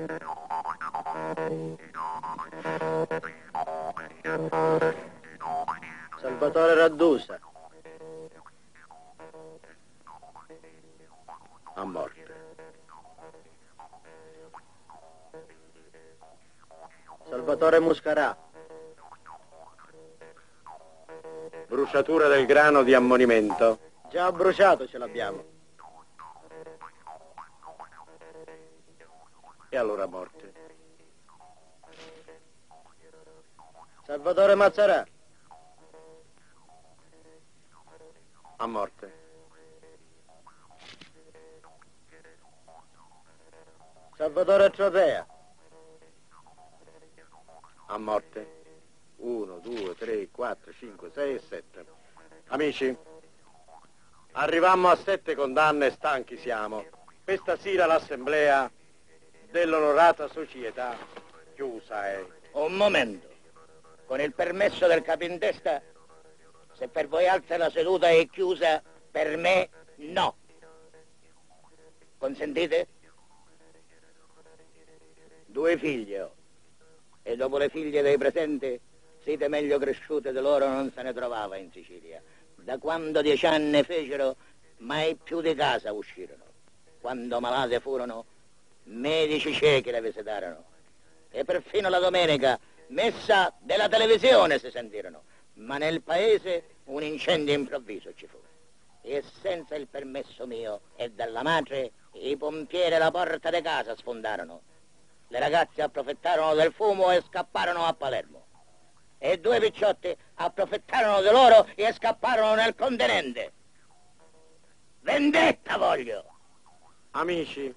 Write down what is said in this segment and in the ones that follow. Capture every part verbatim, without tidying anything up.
Salvatore Raddusa. A morte. Salvatore Muscarà. Bruciatura del grano di ammonimento. Già bruciato ce l'abbiamo. E allora a morte. Salvatore Mazzarà. A morte. Salvatore Tropea. A morte. Uno, due, tre, quattro, cinque, sei e sette. Amici, arrivammo a sette condanne e stanchi siamo. Questa sera l'assemblea dell'onorata società chiusa è. Un momento. Con il permesso del capo in testa, se per voi altri la seduta è chiusa, per me no. Consentite? Due figlie ho. E dopo le figlie dei presenti, siete meglio cresciute di loro non se ne trovava in Sicilia. Da quando dieci anni fecero, mai più di casa uscirono. Quando malate furono, medici ciechi le visitarono. E perfino la domenica, messa della televisione si sentirono. Ma nel paese un incendio improvviso ci fu. E senza il permesso mio e della madre, i pompieri la porta di casa sfondarono. Le ragazze approfittarono del fumo e scapparono a Palermo. E due picciotti approfittarono di loro e scapparono nel continente. Vendetta voglio! Amici,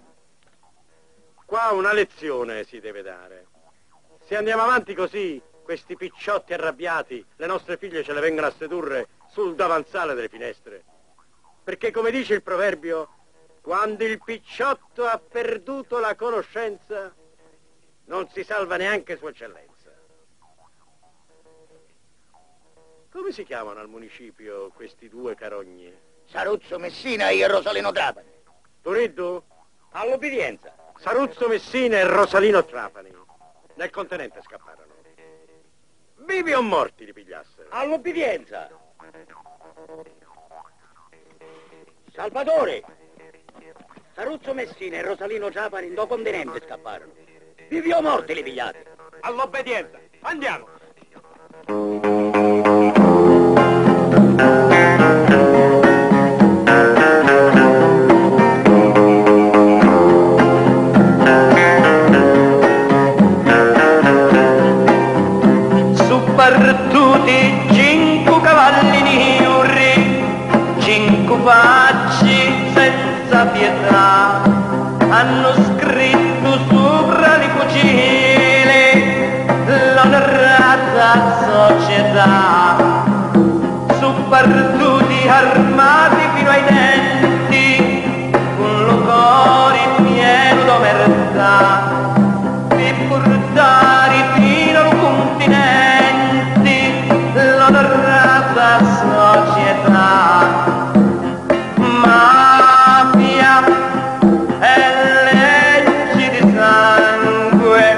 qua una lezione si deve dare. Se andiamo avanti così, questi picciotti arrabbiati, le nostre figlie ce le vengono a sedurre sul davanzale delle finestre. Perché come dice il proverbio, quando il picciotto ha perduto la conoscenza, non si salva neanche sua eccellenza. Come si chiamano al municipio questi due carogni? Saruzzo Messina e Rosalino Trapani. Turiddu? All'obbedienza. Saruzzo Messina e Rosalino Trapani. Nel continente scapparono. Vivi o morti li pigliassero? All'obbedienza. Salvatore. Saruzzo Messina e Rosalino Trapani in continente scapparono. Vivi o morti li pigliate? All'obbedienza. Andiamo. Suppartuti cinque cavallini urri, cinque facci senza pietà, hanno scritto sopra le cucine l'onorata società. Suppartuti armati fino ai denti, con lo cuore pieno d'omertà, di portare fino al continente l'onorata società. Mafia e leggi di sangue,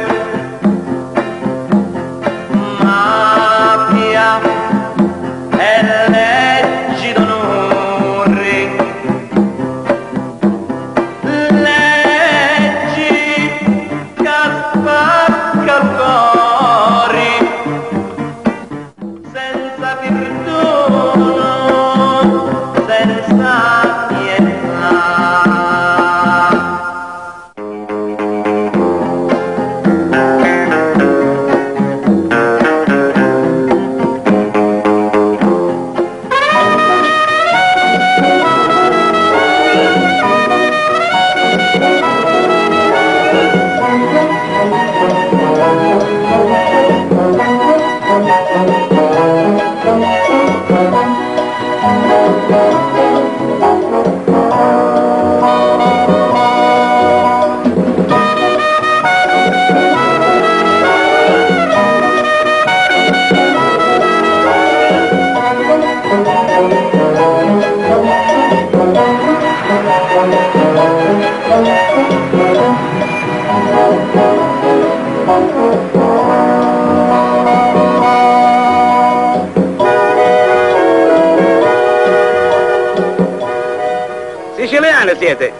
mafia e leggi d'onore, leggi siete?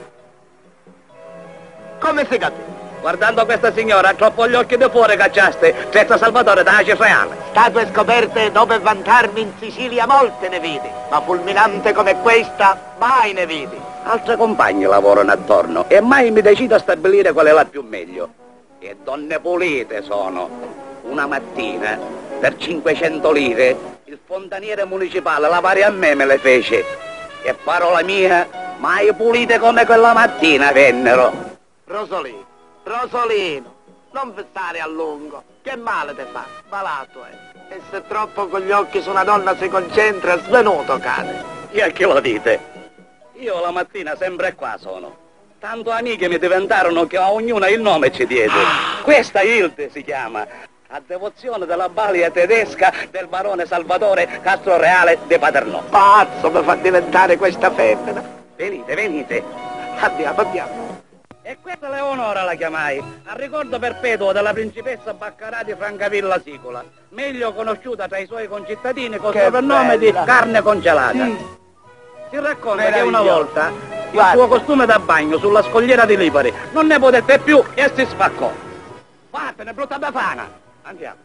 Come si capisce? Guardando questa signora, ha troppo gli occhi di fuori cacciaste. Senza Salvatore da Ace Reale. Statue scoperte dove vantarmi in Sicilia molte ne vedi, ma fulminante come questa mai ne vedi. Altre compagne lavorano attorno e mai mi decido a stabilire qual è la più meglio. E donne pulite sono. Una mattina, per cinquecento lire, il fontaniere municipale lavare a me me le fece. E parola mia, mai pulite come quella mattina vennero. Rosolino, Rosolino, non stare a lungo, che male te fa, malato è. E se troppo con gli occhi su una donna si concentra, svenuto cade. E a chi lo dite? Io la mattina sempre qua sono. Tanto amiche mi diventarono che a ognuna il nome ci diede. Questa Hilde si chiama. A devozione della balia tedesca del barone Salvatore Castro Reale de Paternò. Pazzo mi fa diventare questa femmina. Venite, venite. Andiamo, andiamo. E questa Leonora la chiamai, a ricordo perpetuo della principessa Baccarà di Francavilla Sicola, meglio conosciuta tra i suoi concittadini col Che soprannome bella. di carne congelata. Sì. Si racconta che una Meraviglioso. volta il Guarda. suo costume da bagno sulla scogliera di Lipari non ne potette più e si spaccò. Vattene, brutta befana! Andiamo.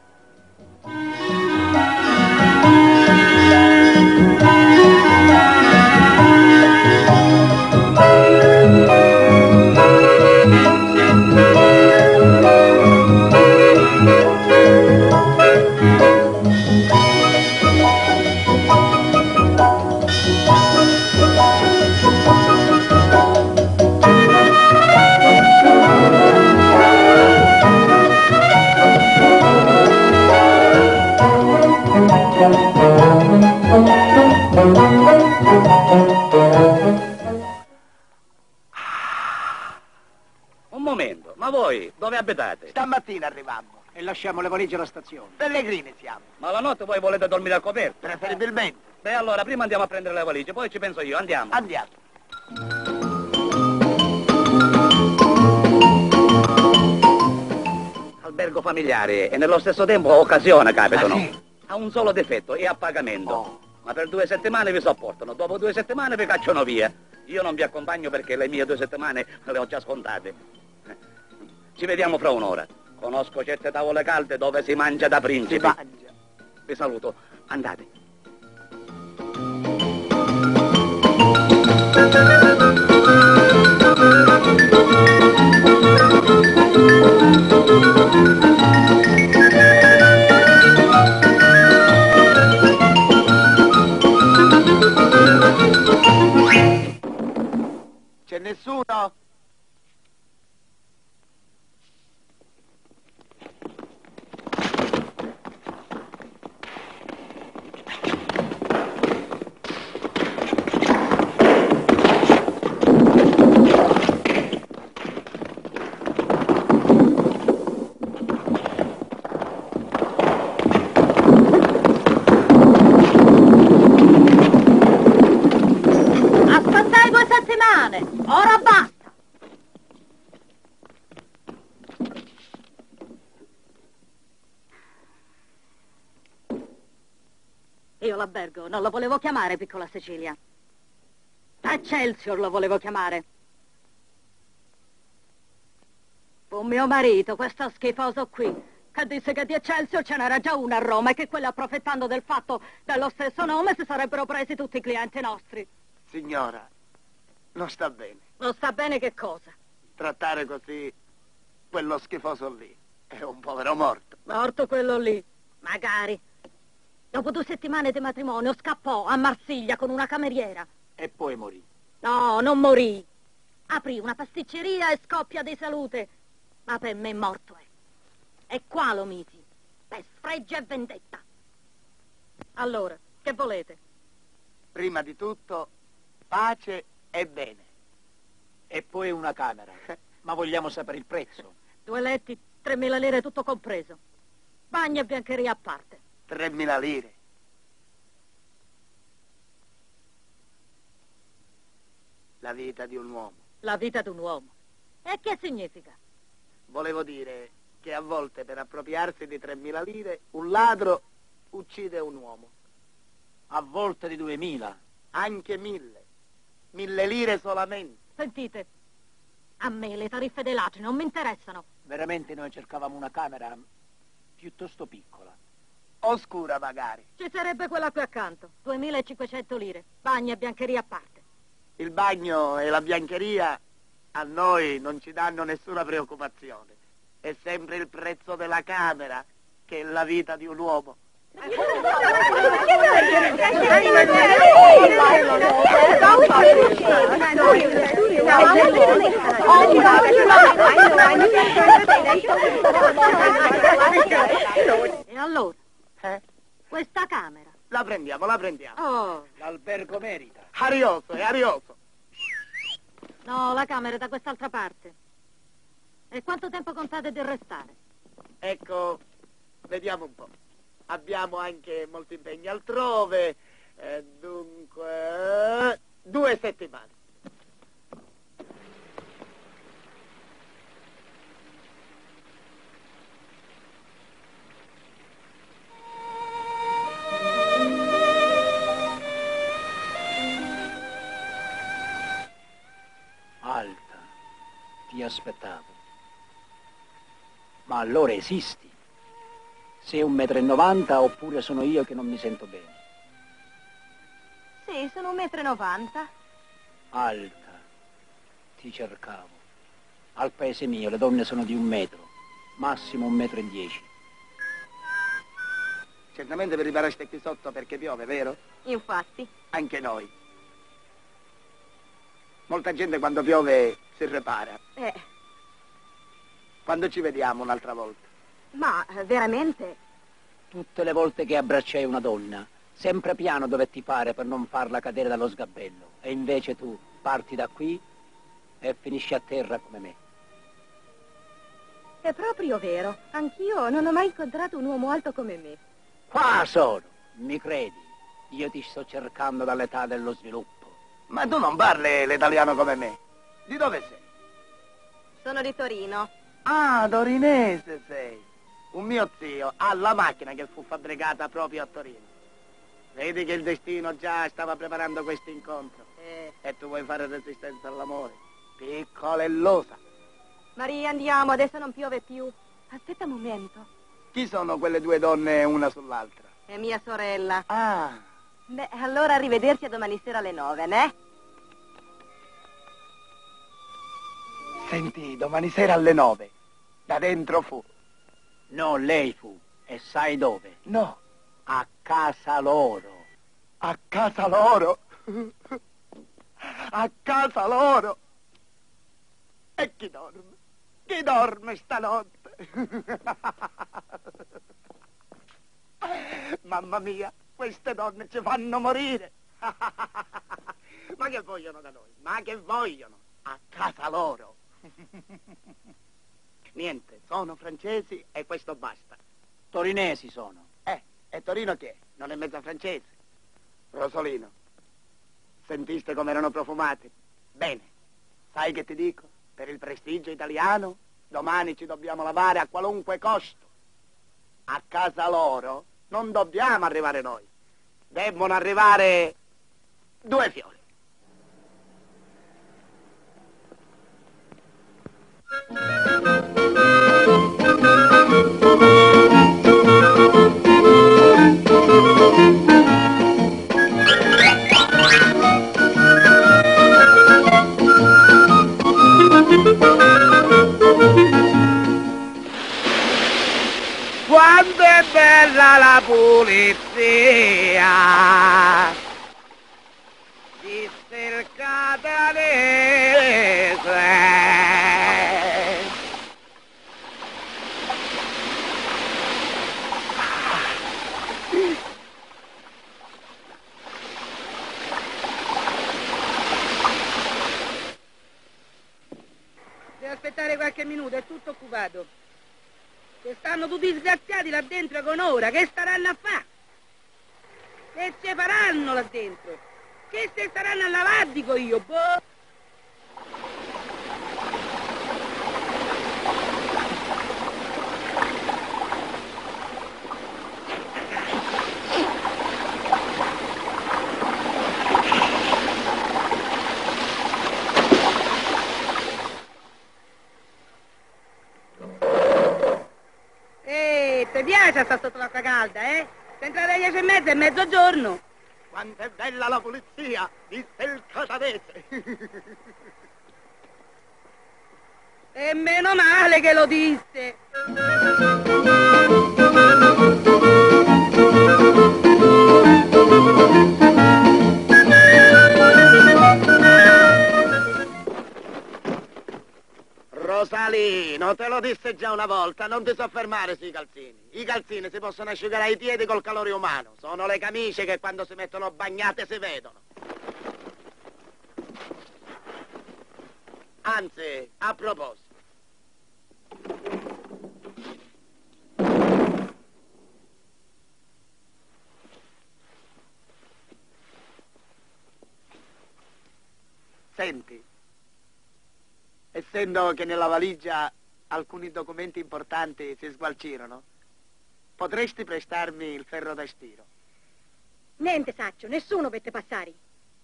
Un momento, ma voi dove abitate? Stamattina arrivammo e lasciamo le valigie alla stazione. Pellegrini siamo, Ma la notte voi volete dormire al coperto? preferibilmente. Beh, allora prima andiamo a prendere le valigie, poi ci penso io, andiamo. Andiamo. Albergo familiare e nello stesso tempo occasione capitano. Ah, sì? Ha un solo difetto, è a pagamento. Oh. Ma per due settimane vi sopportano, dopo due settimane vi cacciano via. Io non vi accompagno perché le mie due settimane le ho già scontate. Ci vediamo fra un'ora. Conosco certe tavole calde dove si mangia da Si principi. mangia. Vi saluto, andate. C'è nessuno? Aspettai due settimane, ora basta. Io l'albergo non lo volevo chiamare Piccola Sicilia. Excelsior lo volevo chiamare. Fu mio marito, questo schifoso qui, che disse che di Excelsior ce n'era già una a Roma e che quelli approfittando del fatto dello stesso nome si sarebbero presi tutti i clienti nostri. Signora, non sta bene. Non sta bene che cosa? Trattare così quello schifoso lì. È un povero morto. Morto quello lì, magari. Dopo due settimane di matrimonio scappò a Marsiglia con una cameriera. E poi morì. No, non morì. Aprì una pasticceria e scoppia di salute. Ma per me morto è. E qua lo misi. Per sfregio e vendetta. Allora, che volete? Prima di tutto, pace e bene. E poi una camera. Ma vogliamo sapere il prezzo. Due letti, tremila lire tutto compreso. Bagno e biancheria a parte. Tremila lire. La vita di un uomo. La vita di un uomo. E che significa? Volevo dire che a volte per appropriarsi di tremila lire un ladro uccide un uomo. A volte di duemila. Anche mille. Mille lire solamente. Sentite, a me le tariffe dei ladri non mi interessano. Veramente noi cercavamo una camera piuttosto piccola. Oscura magari. Ci sarebbe quella qui accanto, duemilacinquecento lire, bagno e biancheria a parte. Il bagno e la biancheria a noi non ci danno nessuna preoccupazione. È sempre il prezzo della camera che è la vita di un uomo. E allora? Eh? Questa camera? La prendiamo, la prendiamo. Oh, L'albergo merita. Arioso, è arioso. no, la camera è da quest'altra parte. E quanto tempo contate di restare? Ecco, vediamo un po'. Abbiamo anche molti impegni altrove, eh, dunque... due settimane. Alta, ti aspettavo. Ma allora esisti? Sei un metro e novanta oppure sono io che non mi sento bene? Sì, sono un metro e novanta. Alta, ti cercavo. Al paese mio le donne sono di un metro, massimo un metro e dieci. Certamente per riparare qui sotto perché piove, vero? Infatti. Anche noi. Molta gente quando piove si ripara. Eh, Quando ci vediamo un'altra volta? ma eh, veramente? Tutte le volte che abbracciai una donna, sempre piano dove ti pare per non farla cadere dallo sgabello. E invece tu parti da qui e finisci a terra come me. È proprio vero. Anch'io non ho mai incontrato un uomo alto come me. Qua sono, mi credi? Io ti sto cercando dall'età dello sviluppo. Ma tu non parli l'italiano come me. Di dove sei? Sono di Torino. Ah, torinese sei. Un mio zio ha la macchina che fu fabbricata proprio a Torino. Vedi che il destino già stava preparando questo incontro. Eh. E tu vuoi fare resistenza all'amore. Piccola e losa. Maria, andiamo, adesso non piove più. Aspetta un momento. Chi sono quelle due donne una sull'altra? È mia sorella. Ah, Beh, allora arrivederci a domani sera alle nove, né? senti, domani sera alle nove. Da dentro fu. No, lei fu. E sai dove? No, A casa loro. a casa loro. A casa loro. E chi dorme? Chi dorme stanotte? Mamma mia, queste donne ci fanno morire. Ma che vogliono da noi? Ma che vogliono? A casa loro. Niente, sono francesi e questo basta. Torinesi sono. Eh, e Torino che è? Non è mezza francese. Rosolino, sentiste come erano profumati? Bene, sai che ti dico? Per il prestigio italiano, domani ci dobbiamo lavare a qualunque costo. A casa loro non dobbiamo arrivare noi. Debbono arrivare due fiori. Quanto è bella la pulizia, disse il catanese. Devi aspettare qualche minuto, è tutto occupato. Che stanno tutti disgraziati là dentro con ora, che staranno a fare? Che ce faranno là dentro? Che se staranno a lavare, dico io, boh! ti piace sta sotto l'acqua calda, eh? Se entrate alle dieci e mezza è mezzogiorno. Quanto è bella la pulizia, disse il catavese. E meno male che lo disse. Rosalino, te lo disse già una volta, non ti soffermare sui calzini. I calzini si possono asciugare ai piedi col calore umano. Sono le camicie che quando si mettono bagnate si vedono. Anzi, a proposito. Senti, essendo che nella valigia alcuni documenti importanti si sgualcirono, potresti prestarmi il ferro da stiro? Niente, Saccio, nessuno per te passare.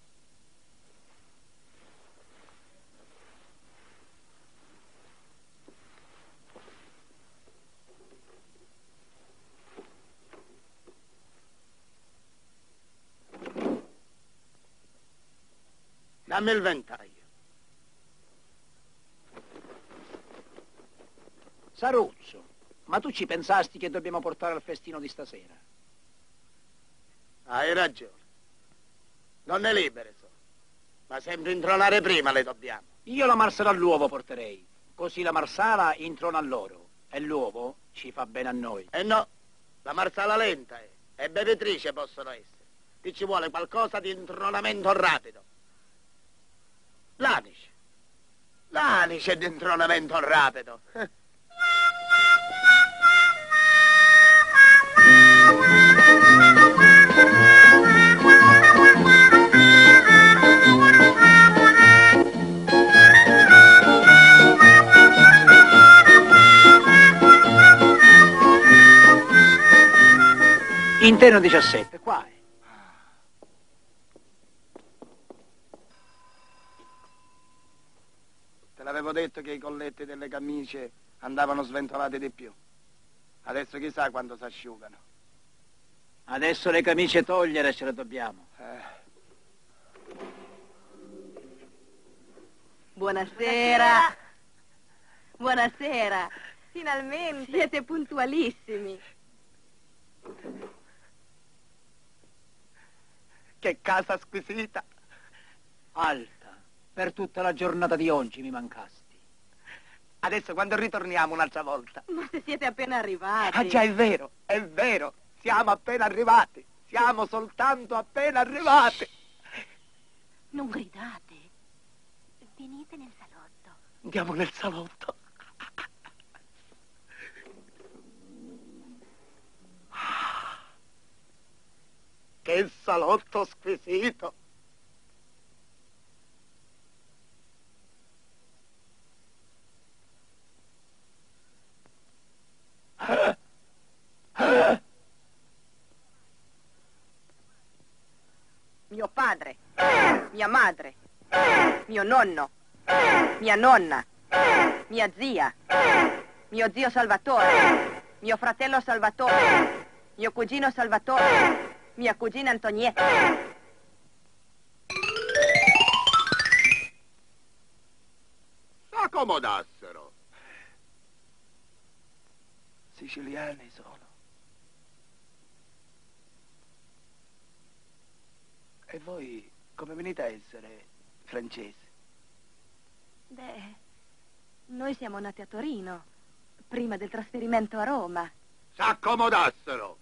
Dammi il ventaglio. Saruzzo, ma tu ci pensasti che dobbiamo portare al festino di stasera? Hai ragione. Donne libere sono, ma sempre intronare prima le dobbiamo. Io la marsala all'uovo porterei, così la marsala introna a loro e l'uovo ci fa bene a noi. E no, la marsala lenta è, e bevitrice possono essere. Ti ci vuole qualcosa di intronamento rapido. L'anice. L'anice di intronamento rapido. Interno diciassette, qua è. Te l'avevo detto che i colletti delle camicie andavano sventolati di più. Adesso chissà quando si asciugano. Adesso le camicie togliere ce le dobbiamo. Eh. Buonasera. Buonasera. Finalmente. Siete puntualissimi. Che casa squisita. Alta, per tutta la giornata di oggi mi mancasti. Adesso quando ritorniamo un'altra volta? Ma se siete appena arrivati. Ah già, è vero, è vero. Siamo appena arrivati. Siamo soltanto appena arrivati. Non gridate. Venite nel salotto. Andiamo nel salotto. Che salotto squisito. Mio padre, mia madre, mio nonno, mia nonna, mia zia, mio zio Salvatore, mio fratello Salvatore, mio cugino Salvatore, mia cugina Antonietta. S'accomodassero. Siciliani sono. E voi come venite a essere francesi? Beh, noi siamo nati a Torino, prima del trasferimento a Roma. S'accomodassero.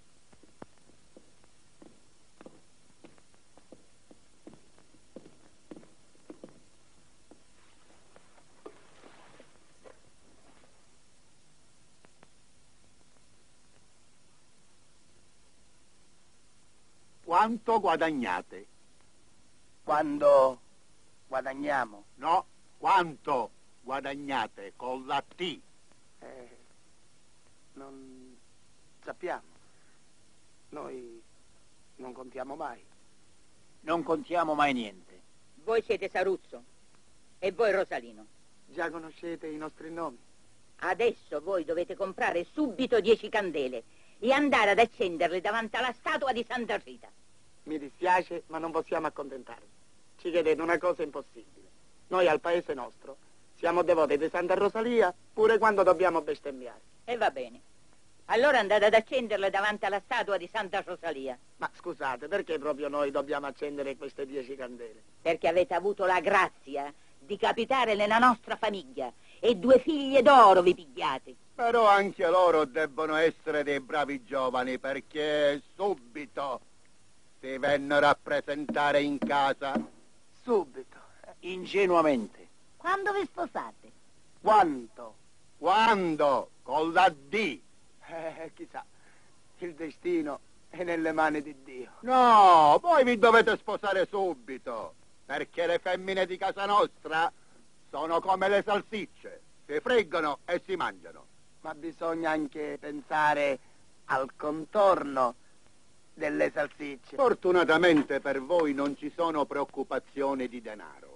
Quanto guadagnate? Quando guadagniamo? No, quanto guadagnate con la T? Eh, non sappiamo. Noi non contiamo mai. Non contiamo mai niente. Voi siete Saruzzo e voi Rosalino. Già conoscete i nostri nomi? Adesso voi dovete comprare subito dieci candele e andare ad accenderle davanti alla statua di Santa Rita. Mi dispiace, ma non possiamo accontentarvi. Ci chiedete una cosa impossibile. Noi al paese nostro siamo devoti di Santa Rosalia pure quando dobbiamo bestemmiare. E va bene. Allora andate ad accenderle davanti alla statua di Santa Rosalia. Ma scusate, perché proprio noi dobbiamo accendere queste dieci candele? Perché avete avuto la grazia di capitare nella nostra famiglia e due figlie d'oro vi pigliate. Però anche loro debbono essere dei bravi giovani, perché subito si vennero a presentare in casa. Subito. Ingenuamente. Quando vi sposate? Quanto? Quando? Con la D. Eh, chissà, il destino è nelle mani di Dio. No, voi vi dovete sposare subito, perché le femmine di casa nostra sono come le salsicce, si friggono e si mangiano. Ma bisogna anche pensare al contorno delle salsicce. Fortunatamente per voi non ci sono preoccupazioni di denaro.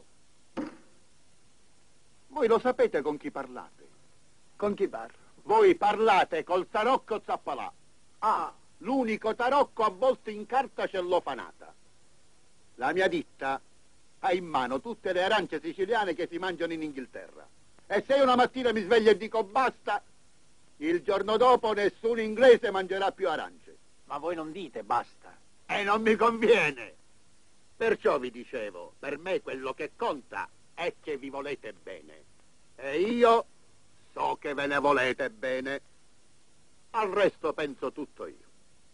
Voi lo sapete con chi parlate? Con chi parlo? Voi parlate col tarocco Zappalà. Ah, L'unico tarocco avvolto in carta cellofanata. La mia ditta ha in mano tutte le arance siciliane che si mangiano in Inghilterra. E se io una mattina mi sveglio e dico basta, il giorno dopo nessun inglese mangerà più arance. Ma voi non dite basta. E non mi conviene. Perciò vi dicevo, per me quello che conta è che vi volete bene. E io so che ve ne volete bene. Al resto penso tutto io.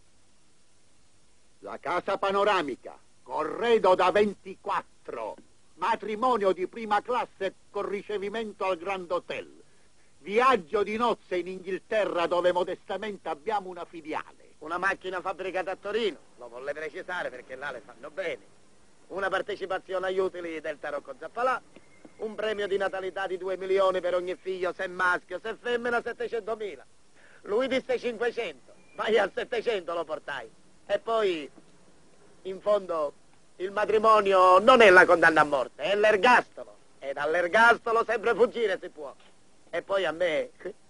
La casa panoramica, corredo da ventiquattro, matrimonio di prima classe con ricevimento al Grand Hotel, viaggio di nozze in Inghilterra dove modestamente abbiamo una filiale. una macchina fabbricata a Torino, lo volle precisare perché là le fanno bene. Una partecipazione agli utili del Tarocco Zappalà, un premio di natalità di due milioni per ogni figlio, se maschio, se femmina, settecentomila. Lui disse cinquecento, ma io al settecento lo portai. E poi, in fondo, il matrimonio non è la condanna a morte, è l'ergastolo. E dall'ergastolo sempre fuggire si può. E poi a me,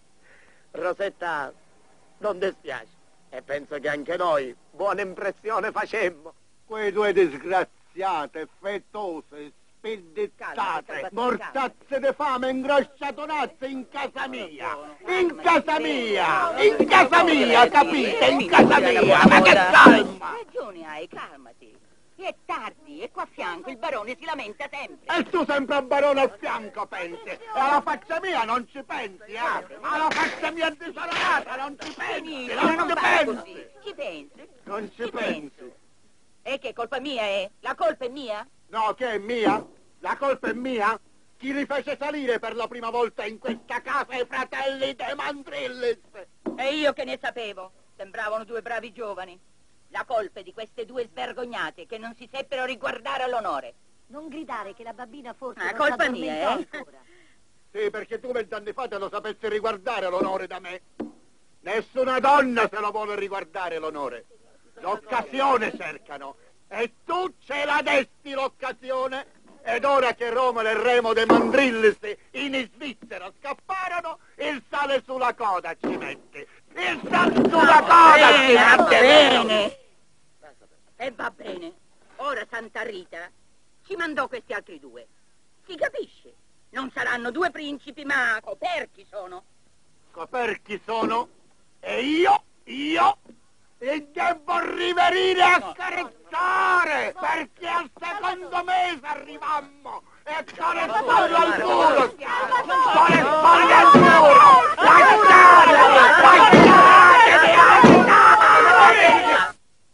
Rosetta, non dispiace. E penso che anche noi buona impressione facemmo. Quei due disgraziate, fetose, spedettate, mortazze di fame, ingrosciatonazze in casa mia. In casa mia, in casa mia, capite? In casa mia, ma che calma! Ragione hai, calmati. È tardi e qua a fianco il barone si lamenta sempre. E tu sempre a barone al fianco pensi, e alla faccia mia non ci pensi, eh? Alla faccia mia disolata non ci pensi, Benissimo, non non ci fare pensi. così. Ci pensi? Non ci Ci pensi. E che colpa mia è? La colpa è mia? No, che è mia? La colpa è mia? Chi li fece salire per la prima volta in questa casa i fratelli De Mandrillis? E io che ne sapevo? Sembravano due bravi giovani. La colpa è di queste due svergognate che non si seppero riguardare all'onore. Non gridare che la bambina forse Ah, non colpa s'addormentò mia, eh? ancora. Sì, perché tu vent'anni fa te lo sapessi riguardare l'onore da me. Nessuna donna se lo vuole riguardare l'onore. L'occasione cercano. E tu ce la desti l'occasione. Ed ora che Romolo e Remo De Mandrillis in Svizzera scapparono, il sale sulla coda ci metti. Il sale sulla coda ci va metti. bene. E va bene. Ora Santa Rita ci mandò questi altri due. Si capisce? Non saranno due principi, ma coperchi sono. Coperchi sono. E io, io, li devo riverire a scarezzare, perché al secondo mese arrivammo. E con le spalle al muro siamo. Con le spalle al muro. Lasciatemi, lasciatemi, lasciatemi.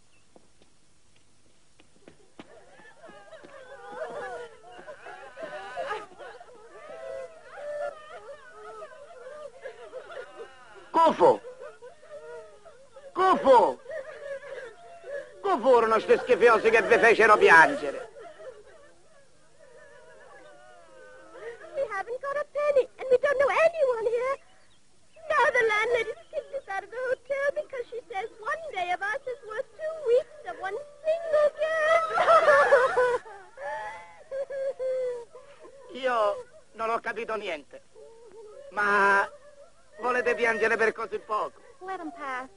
Cufu! Cufu! Cu furono questi schifiosi che vi fecero piangere? We haven't got a penny, and we don't know anyone here. Now the landlady's kicked us out of the hotel because she says one day of us is worth two weeks of one single girl. Io non ho capito niente. Ma Volete piangere per così poco? Let him pass.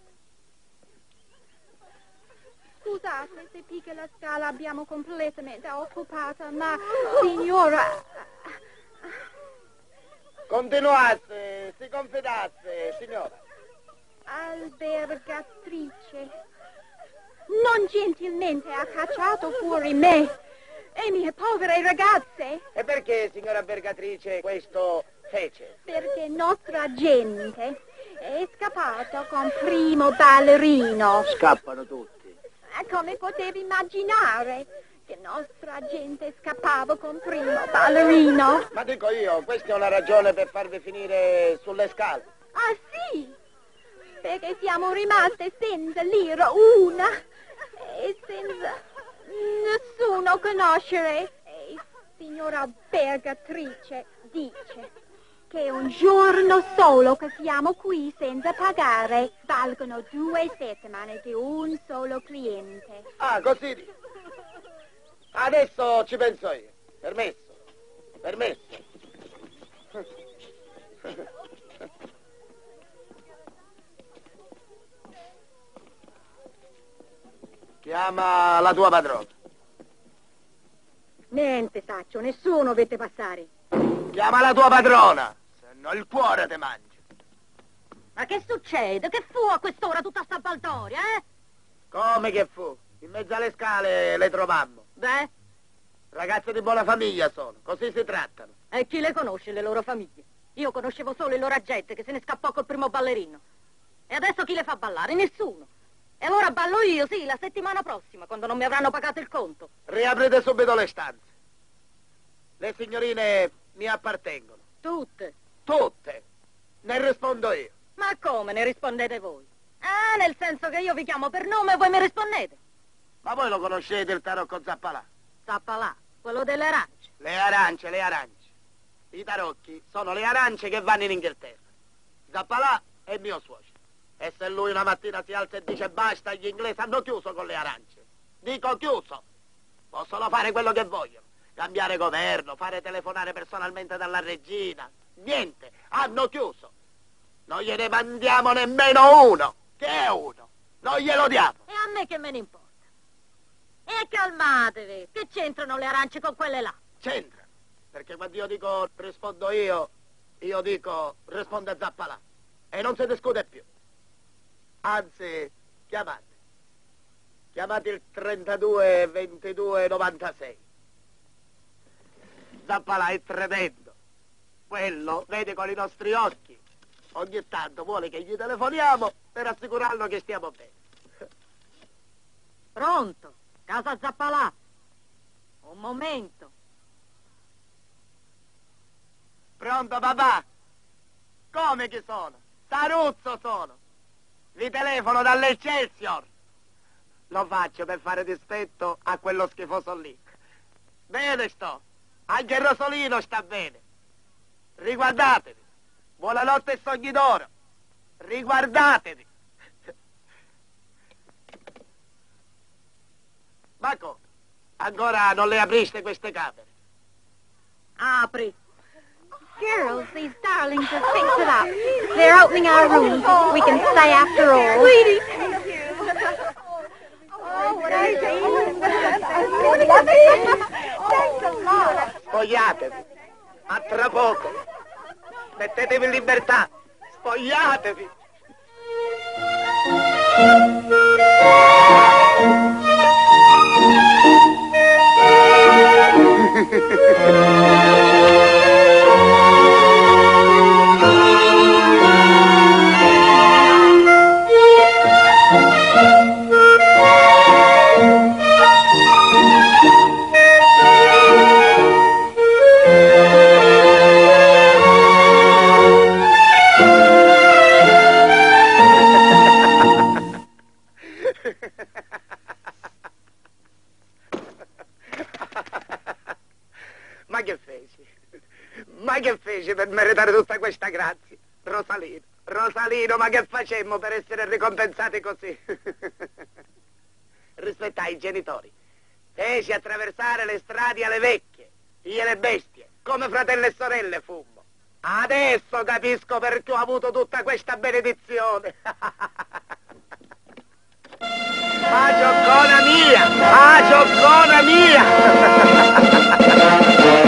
Scusate se qui che la scala abbiamo completamente occupata, ma signora... Continuasse, si confidasse, signora. Albergatrice. Non gentilmente ha cacciato fuori me e mie povere ragazze. E perché, signora albergatrice, questo fece? Perché nostra gente è scappato con Primo Ballerino. Scappano tutti. Come potevi immaginare che nostra gente scappava con Primo Ballerino? Ma dico io, questa è una ragione per farvi finire sulle scale. Ah sì? Perché siamo rimaste senza lira una e senza nessuno conoscere. E signora albergatrice dice che un giorno solo che siamo qui senza pagare valgono due settimane di un solo cliente. Ah, così dico. Adesso ci penso io. Permesso? Permesso? Chiama la tua padrona. Niente, Saccio, nessuno vede passare. Chiama la tua padrona, se no il cuore te mangia. Ma che succede? Che fu a quest'ora tutta sta baldoria, eh? Come che fu? In mezzo alle scale le trovammo. Beh? Ragazze di buona famiglia sono, così si trattano. E chi le conosce, le loro famiglie? Io conoscevo solo il loro agente che se ne scappò col Primo Ballerino. E adesso chi le fa ballare? Nessuno. E ora ballo io, sì, la settimana prossima, quando non mi avranno pagato il conto. Riaprite subito le stanze. Le signorine mi appartengono. Tutte? Tutte. Ne rispondo io. Ma come ne rispondete voi? Ah, nel senso che io vi chiamo per nome e voi mi rispondete. Ma voi lo conoscete il tarocco Zappalà? Zappalà, quello delle arance. Le arance, le arance. I tarocchi sono le arance che vanno in Inghilterra. Zappalà è mio suocero. E se lui una mattina si alza e dice basta, gli inglesi hanno chiuso con le arance. Dico chiuso. Possono fare quello che vogliono. Cambiare governo, fare telefonare personalmente dalla regina. Niente, hanno chiuso. Non gliene mandiamo nemmeno uno. Che è uno? Non glielo diamo. E a me che me ne importa? E calmatevi, che c'entrano le arance con quelle là? C'entra, perché quando io dico rispondo io, io dico risponde Zappalà. E non si discute più. Anzi, chiamate. Chiamate il trentadue ventidue novantasei. Zappalà è tremendo. Quello vede con i nostri occhi. Ogni tanto vuole che gli telefoniamo per assicurarlo che stiamo bene. Pronto? Casa Zappalà. Un momento. Pronto, papà? Come chi sono? Taruzzo sono. Vi telefono dall'Excelsior. Lo faccio per fare dispetto a quello schifoso lì. Bene sto. Anche il Rosolino sta bene. Riguardatevi. Buonanotte e sogni d'oro. Riguardatevi. Ma come? Ancora non le apriste queste camere? Apri. Girls, these darlings have fixed it up. They're opening our rooms. We can stay after all. Sweetie. Oh, what are you Thanks a lot. Spogliatevi. A tra poco. Mettetevi in libertà. Spogliatevi. Ma che feci? Ma che feci per meritare tutta questa grazia? Rosalino, Rosalino, ma che facemmo per essere ricompensati così? Rispettai i genitori. Feci attraversare le strade alle vecchie, io e le bestie, come fratelli e sorelle fummo. Adesso capisco perché ho avuto tutta questa benedizione. Ah, gioccona mia! Ah, gioccona mia!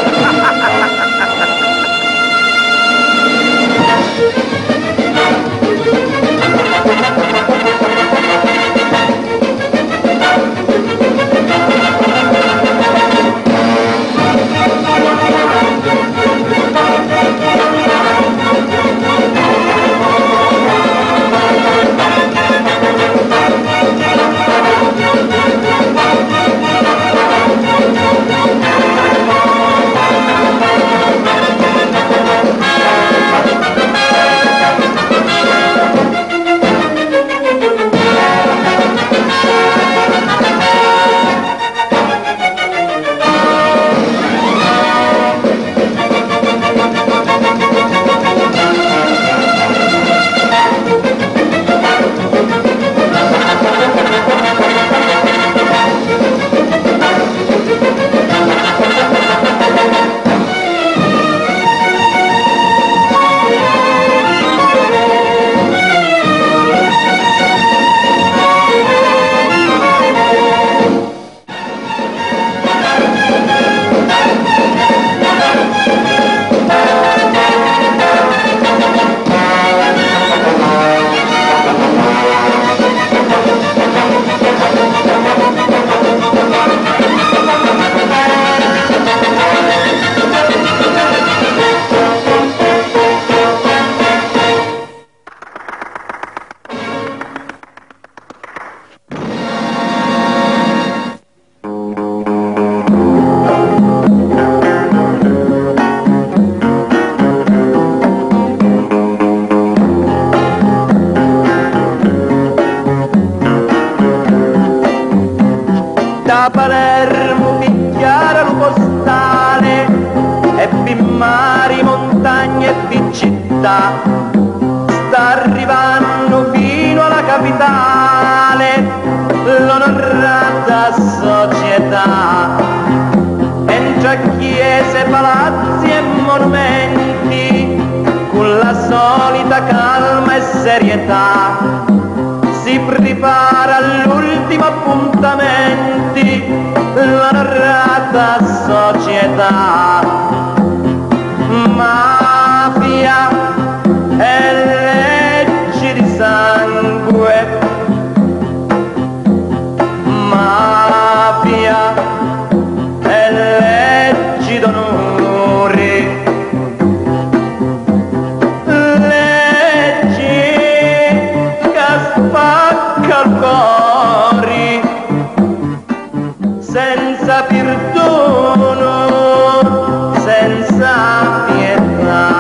Da Palermo picchiare lo postale e mari, montagne e di città, sta arrivando fino alla capitale l'onorata società. Entra chiese, palazzi e monumenti con la solita calma e serietà. Si prepara all'ultimo appuntamento l'onorata società. Mafia e leggi di sangue, mafia e leggi d'onore, leggi che spaccano cuori senza perdono, senza pietà.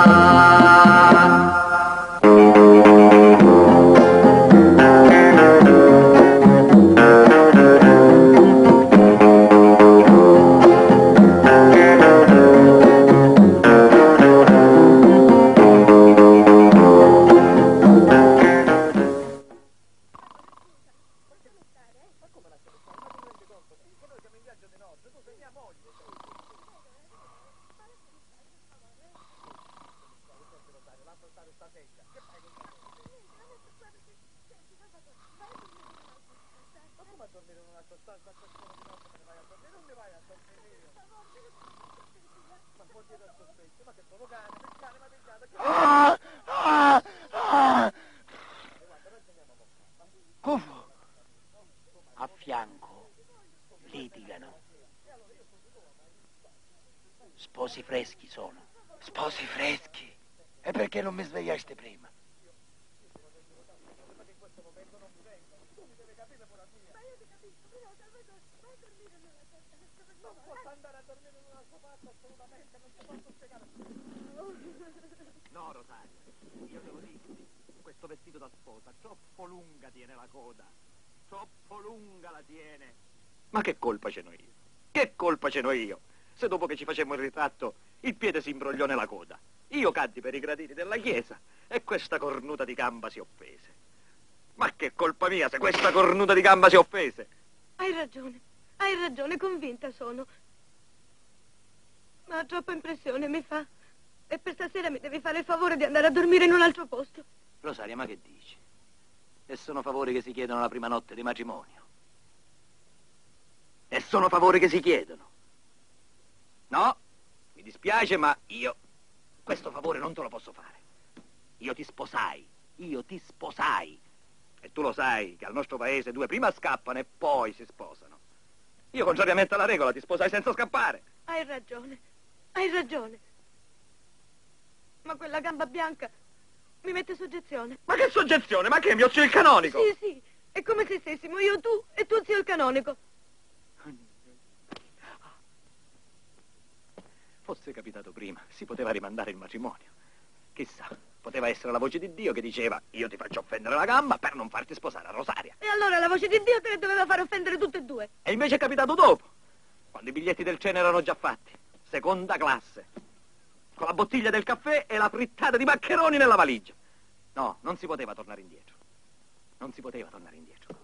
Ah, ah, ah. Cuffo. A fianco litigano. Sposi freschi sono. Sposi freschi? E perché non mi svegliaste prima? No, Rosario, io te lo dico, questo vestito da sposa troppo lunga tiene la coda, troppo lunga la tiene. Ma che colpa ce n'ho io? Che colpa ce n'ho io? Se dopo che ci facemmo il ritratto il piede si imbrogliò nella coda, io caddi per i gradini della chiesa e questa cornuta di gamba si offese. Ma che colpa mia se questa cornuta di gamba si offese? Hai ragione, hai ragione, convinta sono. Ma troppa impressione mi fa. E per stasera mi devi fare il favore di andare a dormire in un altro posto. Rosaria, ma che dici? E sono favori che si chiedono la prima notte di matrimonio. E sono favori che si chiedono. No, mi dispiace, ma io questo favore non te lo posso fare. Io ti sposai, io ti sposai. E tu lo sai che al nostro paese due prima scappano e poi si sposano. Io, contrariamente alla regola, ti sposai senza scappare. Hai ragione, hai ragione. Ma quella gamba bianca mi mette soggezione. Ma che soggezione? Ma che, mio zio il canonico? Sì, sì, è come se stessimo io, tu e tuo zio il canonico. Fosse capitato prima, si poteva rimandare il matrimonio. Chissà, poteva essere la voce di Dio che diceva: io ti faccio offendere la gamba per non farti sposare a Rosaria. E allora la voce di Dio te ne doveva far offendere tutte e due. E invece è capitato dopo, quando i biglietti del treno erano già fatti. Seconda classe, con la bottiglia del caffè e la frittata di maccheroni nella valigia. No, non si poteva tornare indietro. Non si poteva tornare indietro.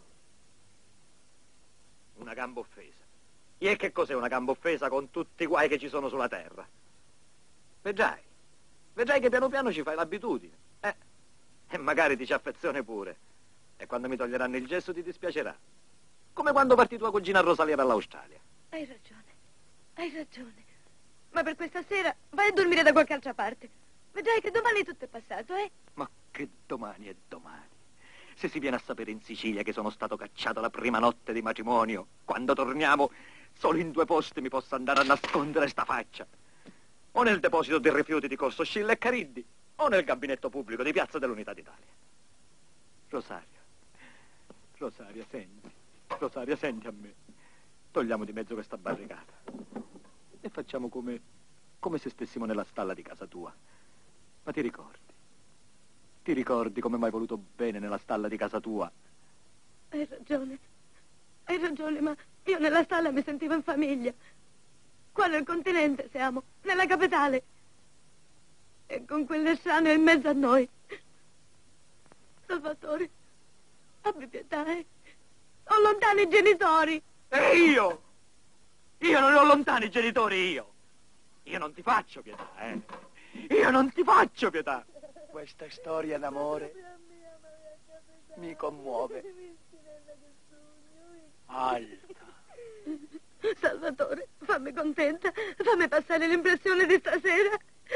Una gamba offesa. E che cos'è una gamba offesa con tutti i guai che ci sono sulla terra? Vedrai, vedrai che piano piano ci fai l'abitudine. Eh, e magari ti ci affezioni pure. E quando mi toglieranno il gesso ti dispiacerà. Come quando partì tua cugina Rosalia per l'Australia. Hai ragione, hai ragione. Ma per questa sera vai a dormire da qualche altra parte. Vedrai che domani tutto è passato, eh? Ma che domani è domani? Se si viene a sapere in Sicilia che sono stato cacciato la prima notte di matrimonio, quando torniamo, solo in due posti mi posso andare a nascondere sta faccia. O nel deposito dei rifiuti di Corso Scilla e Cariddi, o nel gabinetto pubblico di Piazza dell'Unità d'Italia. Rosaria, Rosaria, senti, Rosaria, senti a me. Togliamo di mezzo questa barricata e facciamo come, come se stessimo nella stalla di casa tua. Ma ti ricordi? Ti ricordi come mi hai voluto bene nella stalla di casa tua? Hai ragione, hai ragione, ma io nella stalla mi sentivo in famiglia. Qua nel continente siamo, nella capitale. E con quell'estraneo in mezzo a noi. Salvatore, abbi pietà, eh? Ho lontani i genitori. E io? Io non ho lontani i genitori, io. Io non ti faccio pietà, eh. Io non ti faccio pietà. Questa storia d'amore mi commuove. Alta. Salvatore, fammi contenta, fammi passare l'impressione di stasera.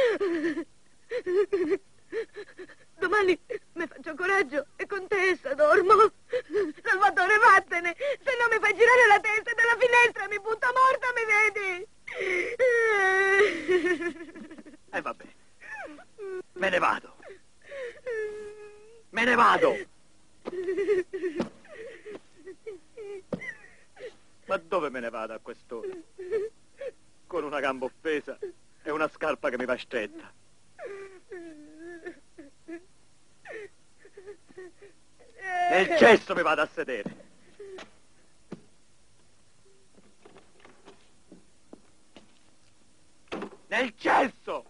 Domani mi faccio coraggio e con te essa dormo. Salvatore, vattene, se non mi fai girare la testa dalla finestra mi butto morta, mi vedi? E eh, vabbè, me ne vado. Me ne vado. Ma dove me ne vado a quest'ora? Con una gamba offesa e una scarpa che mi va stretta. Nel cesso mi vado a sedere. Nel cesso!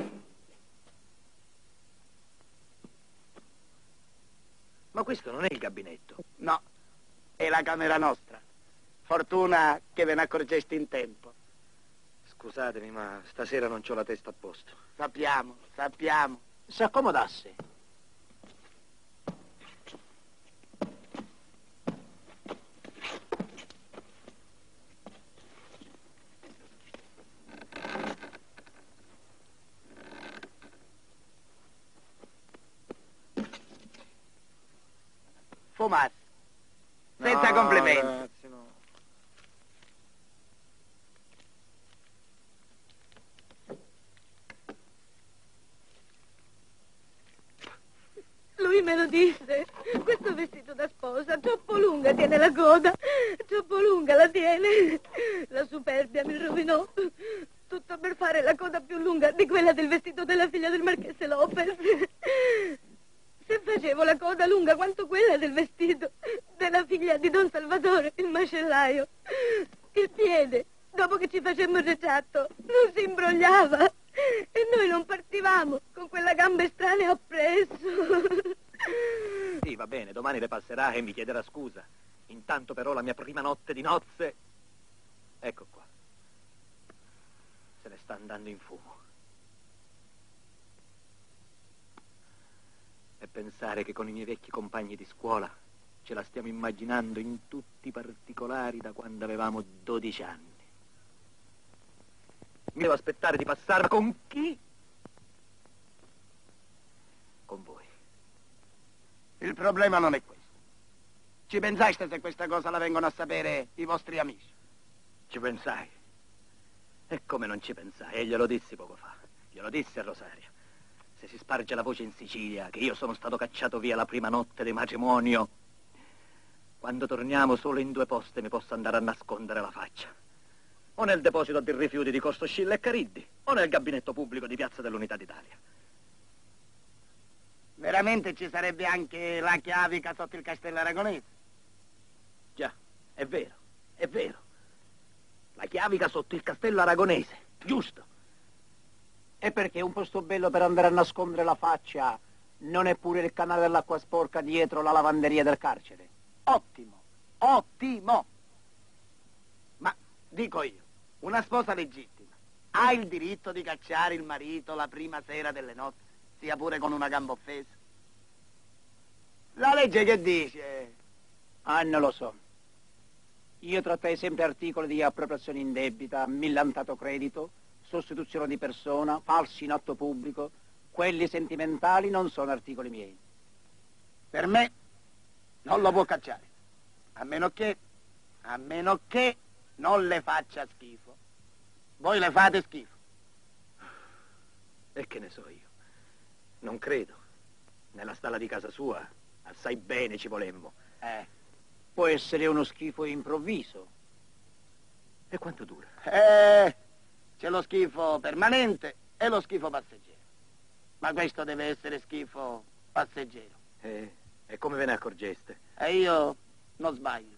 Ma questo non è il gabinetto. No, è la camera nostra. Fortuna che ve ne accorgesti in tempo. Scusatemi, ma stasera non c'ho la testa a posto. Sappiamo, sappiamo. Si accomodasse. Fumasse. Senza No, complimenti. Ragazzi, no. Lui me lo disse. Questo vestito da sposa, troppo lunga tiene la coda. Troppo lunga la tiene. La superbia mi rovinò. Tutto per fare la coda più lunga di quella del vestito della figlia del Marchese Lopez. Se facevo la coda lunga quanto quella del vestito della figlia di Don Salvatore, il macellaio, il piede, dopo che ci facemmo il ritratto, non si imbrogliava e noi non partivamo con quella gamba estranea appresso. Sì, va bene, domani le passerà e mi chiederà scusa. Intanto però la mia prima notte di nozze, ecco qua, se ne sta andando in fumo. pensare che con i miei vecchi compagni di scuola ce la stiamo immaginando in tutti i particolari da quando avevamo dodici anni. Mi devo aspettare di passare, ma con chi? Con voi. Il problema non è questo. Ci pensaste se questa cosa la vengono a sapere i vostri amici? Ci pensai? E come non ci pensai? E glielo dissi poco fa. Glielo dissi a Rosaria. Se si sparge la voce in Sicilia che io sono stato cacciato via la prima notte di matrimonio, quando torniamo solo in due posti mi posso andare a nascondere la faccia. O nel deposito di rifiuti di Corso Scilla e Cariddi, o nel gabinetto pubblico di Piazza dell'Unità d'Italia. Veramente ci sarebbe anche la chiavica sotto il castello aragonese? Già, è vero, è vero. La chiavica sotto il castello aragonese, giusto. E perché un posto bello per andare a nascondere la faccia non è pure il canale dell'acqua sporca dietro la lavanderia del carcere? Ottimo, ottimo. Ma dico io, una sposa legittima ha il diritto di cacciare il marito la prima sera delle nozze, sia pure con una gamba offesa? La legge che dice? Ah, non lo so. Io trattai sempre articoli di appropriazione indebita, millantato credito, sostituzione di persona, falsi in atto pubblico. Quelli sentimentali non sono articoli miei. Per me non lo può cacciare, a meno che, a meno che non le faccia schifo. Voi le fate schifo. E che ne so io? Non credo. Nella stalla di casa sua, assai bene ci volemmo. Eh, può essere uno schifo improvviso. E quanto dura? Eh, c'è lo schifo permanente e lo schifo passeggero. Ma questo deve essere schifo passeggero. Eh, e come ve ne accorgeste? E io non sbaglio.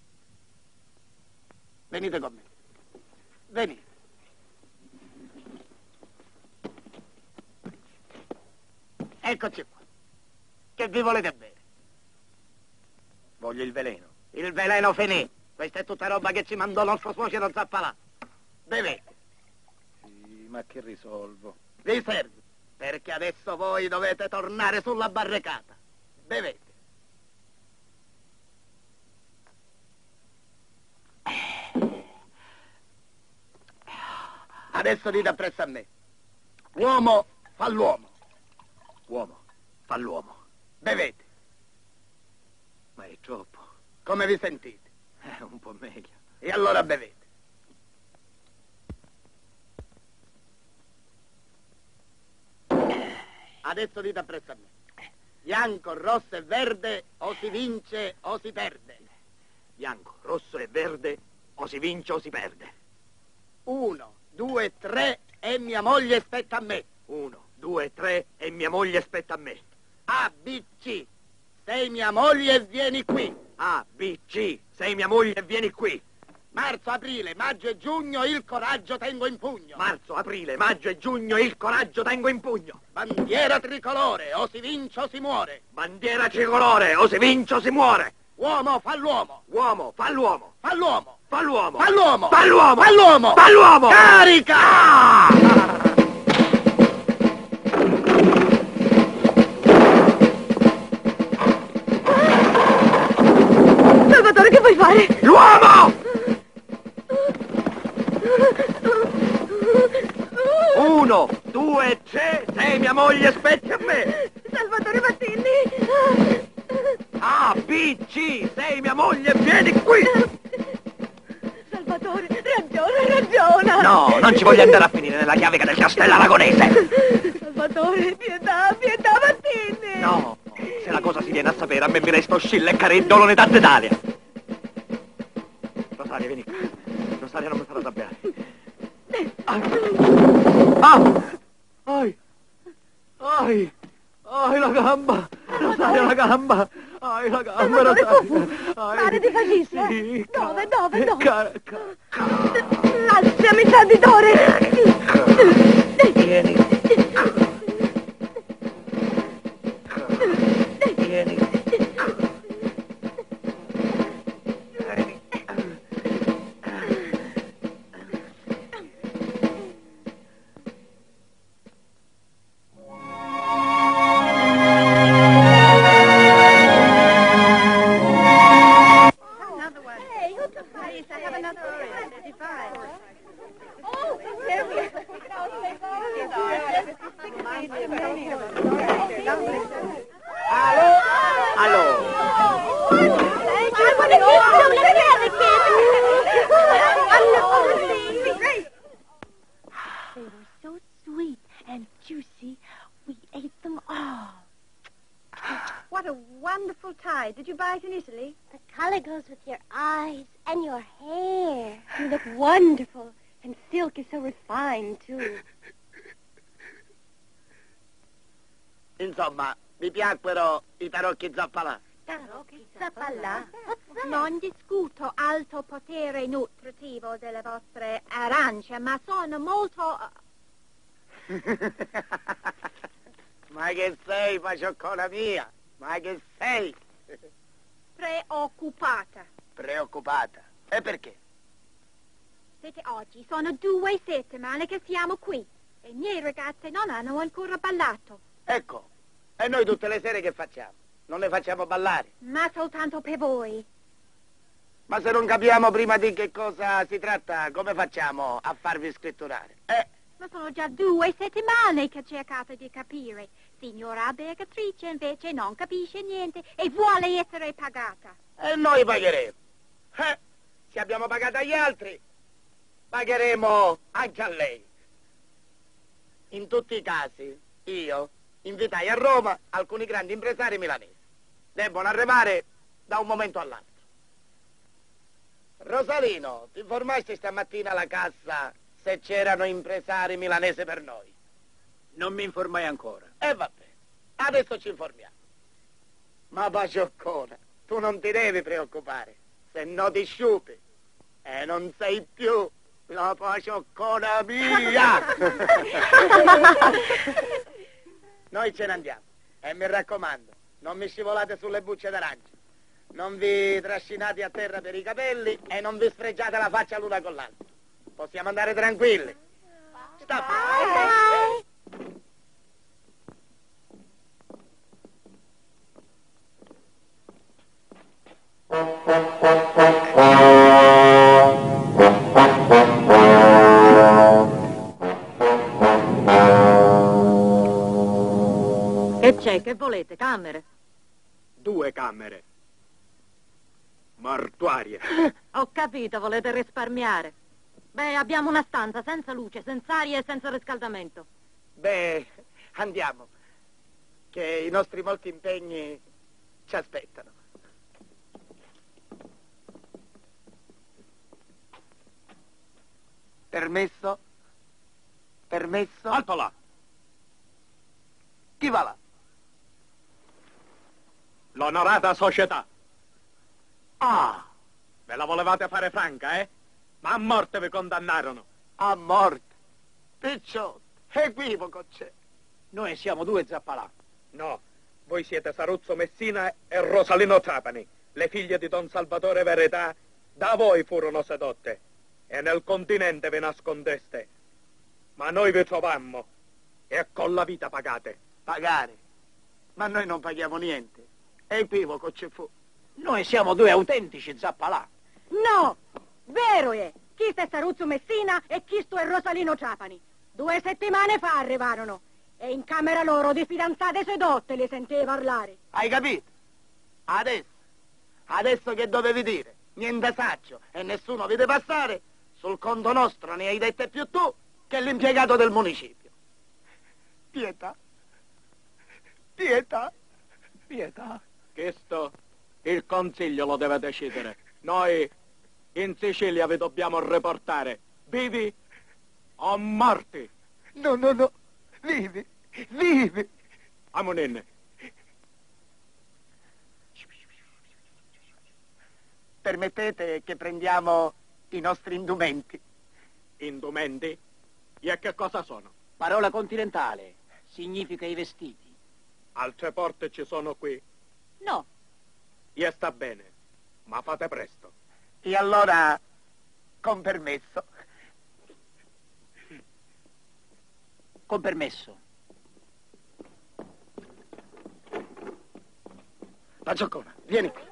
Venite con me. Venite. Eccoci qua. Che vi volete bere? Voglio il veleno. Il veleno finì. Questa è tutta roba che ci mandò il nostro suocero Zappalà. Bevete. Sì, ma che risolvo? Vi serve, perché adesso voi dovete tornare sulla barricata. Bevete. Adesso dite appresso a me. Uomo fa l'uomo. Uomo fa l'uomo. Bevete. Ma è troppo. Come vi sentite? Eh, un po' meglio. E allora bevete. Adesso dite appresso a me. Bianco, rosso e verde, o si vince o si perde. Bianco, rosso e verde, o si vince o si perde. Uno, due, tre e mia moglie spetta a me. Uno, due, tre e mia moglie spetta a me. A, B, C. Sei mia moglie e vieni qui. A, B, C. Sei mia moglie e vieni qui. Marzo, aprile, maggio e giugno il coraggio tengo in pugno. Marzo, aprile, maggio e giugno il coraggio tengo in pugno. Bandiera tricolore, o si vince o si muore. Bandiera tricolore, o si vince o si muore. Uomo fa l'uomo. Uomo fa l'uomo. Fa l'uomo. Fa l'uomo. Fa l'uomo. Fa l'uomo. Fa l'uomo. Fa l'uomo. Carica! Ah! Salvatore, che vuoi fare? L'uomo! Uno, due, tre, sei mia moglie, aspetti a me! Salvatore Mattini! A, B, C, sei mia moglie, vieni qui! Salvatore, ragiona, ragiona! No, non ci voglio andare a finire nella chiavica del castello aragonese! Salvatore, pietà, pietà, Mattini! No, se la cosa si viene a sapere, a me mi resta Scilla e Cariddi l'unità d'Italia! Rosaria, vieni qua. Rosaria, non mi farà arrabbiare. Ah! Ai! Ai! Ai, la gamba! Rosaria, la gamba! Ai, la gamba, Rosaria! Pare di fascista? Sì, Dove, dove, dove? Ca, ca, ca. Lasciami, traditore! Vieni! Vieni! What a wonderful tie. Did you buy it in Italy? The color goes with your eyes and your hair. You look wonderful. And silk is so refined, too. Insomma, mi piacquero i tarocchi zappalà. Tarocchi zappalà? Non discuto alto potere nutritivo delle vostre arance, ma sono molto... Ma che sei, pacioccona mia? Ma che sei? Preoccupata. Preoccupata? E perché? Siete oggi, sono due settimane che siamo qui e i miei ragazzi non hanno ancora ballato. Ecco, e noi tutte le sere che facciamo? Non le facciamo ballare? Ma soltanto per voi. Ma se non capiamo prima di che cosa si tratta, come facciamo a farvi scritturare? Eh? Ma sono già due settimane che cercate di capire. Signora Beatrice invece non capisce niente e vuole essere pagata. E noi pagheremo. Eh? Se abbiamo pagato agli altri, pagheremo anche a lei. In tutti i casi, io invitai a Roma alcuni grandi impresari milanesi. Debbono arrivare da un momento all'altro. Rosalino, ti informasti stamattina alla cassa se c'erano impresari milanesi per noi? Non mi informai ancora. E eh, vabbè, adesso ci informiamo. Ma pacioccona, tu non ti devi preoccupare, se no ti sciupi e non sei più la pacioccona mia. Noi ce ne andiamo e mi raccomando, non mi scivolate sulle bucce d'arancia, non vi trascinate a terra per i capelli e non vi sfregiate la faccia l'una con l'altra. Possiamo andare tranquilli. Sta bene. Che c'è? Che volete? Camere? Due camere. Mortuarie. Ho capito, volete risparmiare. Beh, abbiamo una stanza senza luce, senza aria e senza riscaldamento. Beh, andiamo, che i nostri molti impegni ci aspettano. Permesso? Permesso? Alto là! Chi va là? L'onorata società. Ah! Ve la volevate fare franca, eh? Ma a morte vi condannarono. A morte? Picciotto, equivoco c'è. Noi siamo due zappalà. No, voi siete Saruzzo Messina e Rosalino Trapani, le figlie di Don Salvatore Veretà, da voi furono sedotte e nel continente vi nascondeste. Ma noi vi trovammo e con la vita pagate. Pagare? Ma noi non paghiamo niente. Equivoco ci fu. Noi siamo due autentici zappalà. No, vero è. Chi sta è Saruzzo Messina e chi sto è Rosalino Trapani. Due settimane fa arrivarono e in camera loro di fidanzate sedotte le sentei parlare. Hai capito? Adesso, adesso che dovevi dire? Niente saccio e nessuno vede passare, sul conto nostro ne hai dette più tu che l'impiegato del municipio. Pietà, pietà, Pietà. Questo il consiglio lo deve decidere. Noi in Sicilia vi dobbiamo riportare vivi o morti. No, no, no, vivi, vivi. Amonin. Permettete che prendiamo i nostri indumenti. Indumenti? E che cosa sono? Parola continentale. Significa i vestiti. Altre porte ci sono qui? No. E sta bene, ma fate presto. E allora, con permesso. Con permesso. Pacioccona, vieni qui.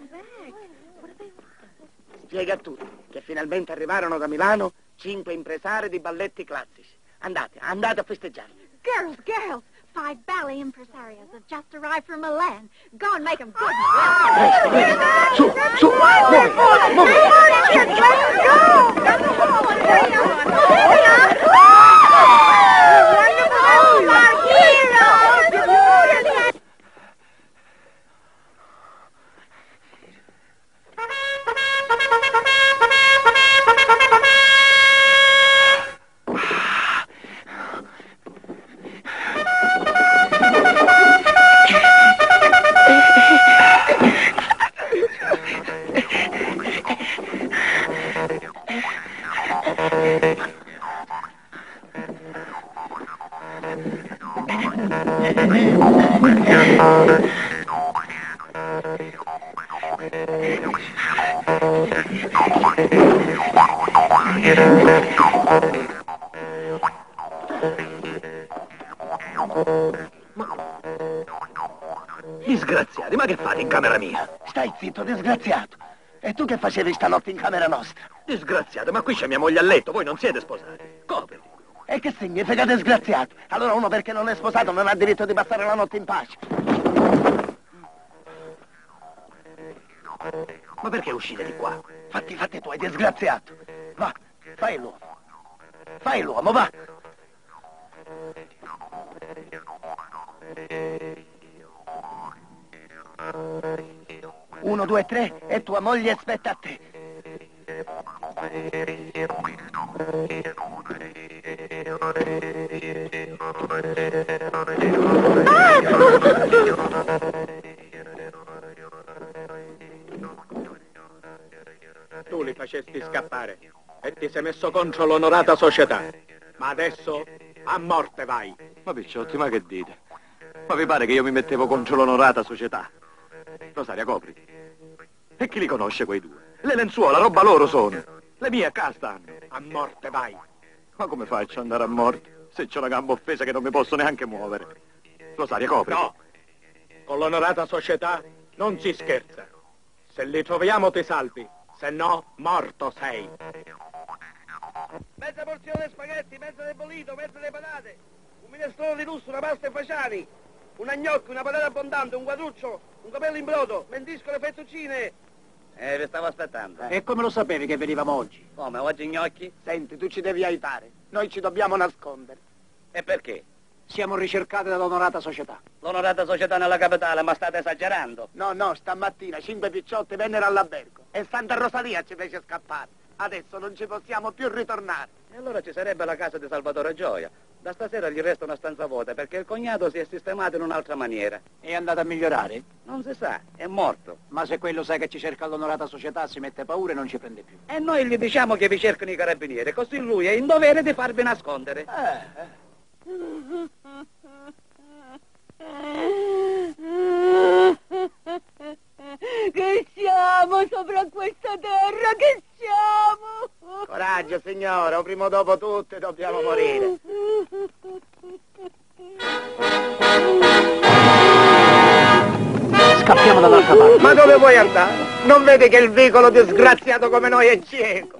Spiega a tutti che finalmente arrivarono da Milano cinque impresari di balletti classici. Andate, andate a festeggiare. Girls, girls, five ballet impresarios have just arrived from Milan. Go and make them good. Su, su, muovi, muovi. Disgraziati, ma che fate in camera mia? Stai zitto, disgraziato. E tu che facevi stanotte in camera nostra? Disgraziato, ma qui c'è mia moglie a letto, voi non siete sposati. Copriti. E che significa disgraziato? Allora uno perché non è sposato non ha diritto di passare la notte in pace. Ma perché uscite di qua? Fatti, fatti tu, hai disgraziato. Va, fai l'uomo. Fai l'uomo, va. Uno, due, tre e tua moglie aspetta a te. Tu li facesti scappare e ti sei messo contro l'onorata società. Ma adesso a morte vai. Ma picciotti, ma che dite? Ma vi pare che io mi mettevo contro l'onorata società? Rosaria, copri. E chi li conosce quei due? Le lenzuola, roba loro sono. Le mie a casa stanno. A morte vai. Ma come faccio ad andare a morte se c'ho una gamba offesa che non mi posso neanche muovere? Rosaria, copri. No. Con l'onorata società non si scherza. Se li troviamo ti salvi, se no morto sei. Mezza porzione di spaghetti, mezza di bollito, mezza di patate, un minestrone di lusso, una pasta e faciani, una gnocchi, una patata abbondante, un quadruccio, un capello in brodo, mendiscole, fettuccine. Eh, vi stavo aspettando. E come lo sapevi che venivamo oggi? Come, oggi gnocchi? Senti, tu ci devi aiutare. Noi ci dobbiamo nascondere. E perché? Siamo ricercati dall'onorata società. L'onorata società nella capitale, ma state esagerando. No, no, stamattina cinque picciotti vennero all'albergo e Santa Rosalia ci fece scappare. Adesso non ci possiamo più ritornare. E allora ci sarebbe la casa di Salvatore Gioia. Da stasera gli resta una stanza vuota perché il cognato si è sistemato in un'altra maniera. È andato a migliorare? Non si sa, è morto. Ma se quello sa che ci cerca l'onorata società si mette paura e non ci prende più. E noi gli diciamo che vi cercano i carabinieri, così lui è in dovere di farvi nascondere. Eh, eh. Che siamo sopra questa terra, che siamo? Coraggio, signora, o prima o dopo tutte dobbiamo morire. Scappiamo dall'altra parte. Ma dove vuoi andare? Non vedi che il vicolo disgraziato come noi è cieco?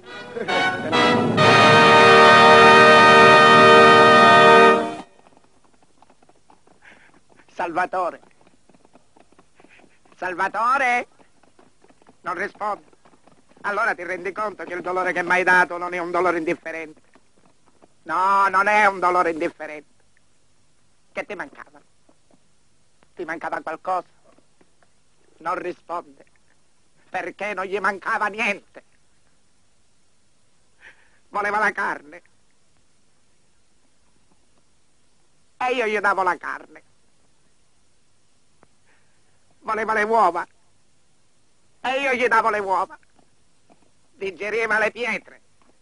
Salvatore. Salvatore? Non rispondi. Allora ti rendi conto che il dolore che mi hai dato non è un dolore indifferente. No, non è un dolore indifferente. Che ti mancava? Ti mancava qualcosa? Non risponde. Perché non gli mancava niente. Voleva la carne. E io gli davo la carne. Voleva le uova. E io gli davo le uova. Digeriva le pietre.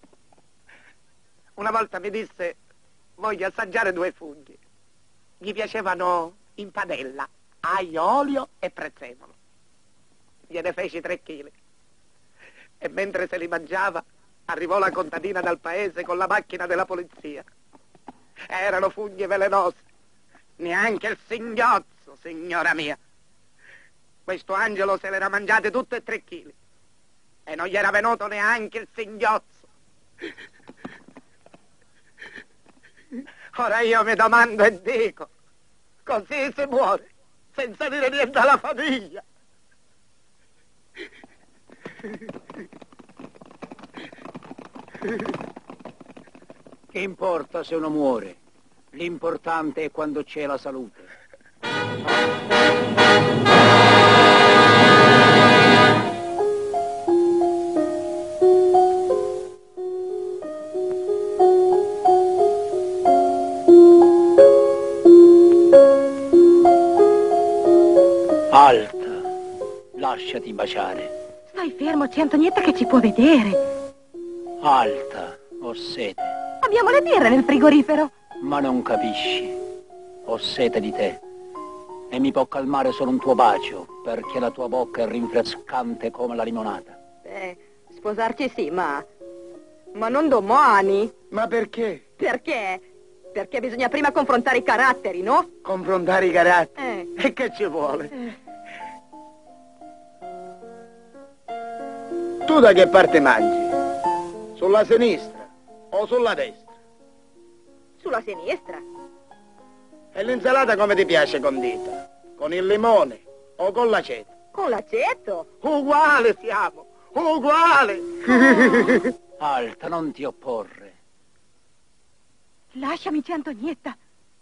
Una volta mi disse, voglio assaggiare due funghi. Gli piacevano in padella, aglio, olio e prezzemolo. Gliene feci tre chili. E mentre se li mangiava, arrivò la contadina dal paese con la macchina della polizia. Erano funghi velenosi. Neanche il singhiozzo, signora mia. Questo angelo se l'era mangiate tutte e tre chili. E non gli era venuto neanche il singhiozzo. Ora io mi domando e dico, così si muore, senza dire niente alla famiglia. Che importa se uno muore? L'importante è quando c'è la salute. Alta, lasciati baciare. Stai fermo, c'è Antonietta che ci può vedere. Alta, ho sete. Abbiamo la birra nel frigorifero. Ma non capisci. Ho sete di te. E mi può calmare solo un tuo bacio, perché la tua bocca è rinfrescante come la limonata. Eh, sposarci sì, ma... ma non domani. Ma perché? Perché? Perché bisogna prima confrontare i caratteri, no? Confrontare i caratteri? Eh. E che ci vuole? Eh. Tu da che parte mangi? Sulla sinistra o sulla destra? Sulla sinistra. E l'insalata come ti piace condita? Con il limone o con l'aceto? Con l'aceto? Uguale siamo, uguale! Alta, non ti opporre. Lasciami, zia Antonietta.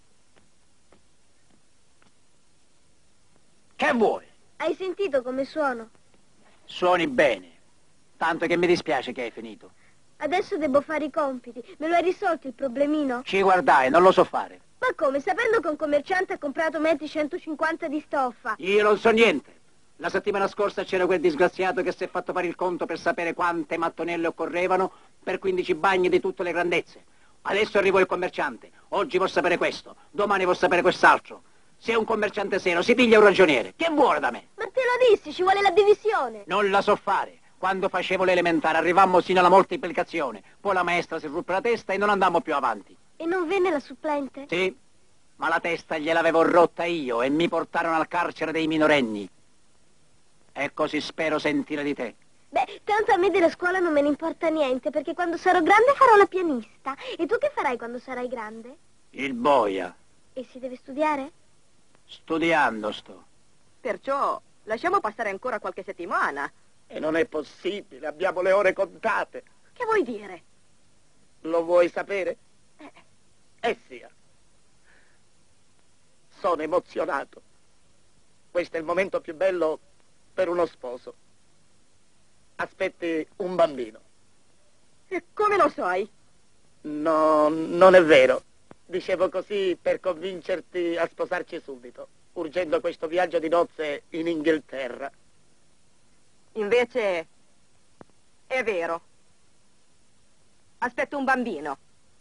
Che vuoi? Hai sentito come suono? Suoni bene. Tanto che mi dispiace che hai finito. Adesso devo fare i compiti. Me lo hai risolto il problemino? Ci guardai, non lo so fare. Ma come? Sapendo che un commerciante ha comprato metri centocinquanta di stoffa. Io non so niente. La settimana scorsa c'era quel disgraziato che si è fatto fare il conto per sapere quante mattonelle occorrevano per quindici bagni di tutte le grandezze. Adesso arrivo il commerciante. Oggi vuol sapere questo, domani vuol sapere quest'altro. Se è un commerciante serio, si piglia un ragioniere. Che vuole da me? Ma te lo dissi, ci vuole la divisione. Non la so fare. Quando facevo l'elementare arrivammo sino alla moltiplicazione. Poi la maestra si ruppe la testa e non andammo più avanti. E non venne la supplente? Sì, ma la testa gliel'avevo rotta io e mi portarono al carcere dei minorenni. E così spero sentire di te. Beh, tanto a me della scuola non me ne importa niente, perché quando sarò grande farò la pianista. E tu che farai quando sarai grande? Il boia. E si deve studiare? Studiando sto. Perciò lasciamo passare ancora qualche settimana. E non è possibile, abbiamo le ore contate. Che vuoi dire? Lo vuoi sapere? Eh. Eh sia. Sono emozionato. Questo è il momento più bello per uno sposo. Aspetti un bambino. E come lo sai? No, non è vero. Dicevo così per convincerti a sposarci subito, urgendo questo viaggio di nozze in Inghilterra. Invece è vero. Aspetto un bambino.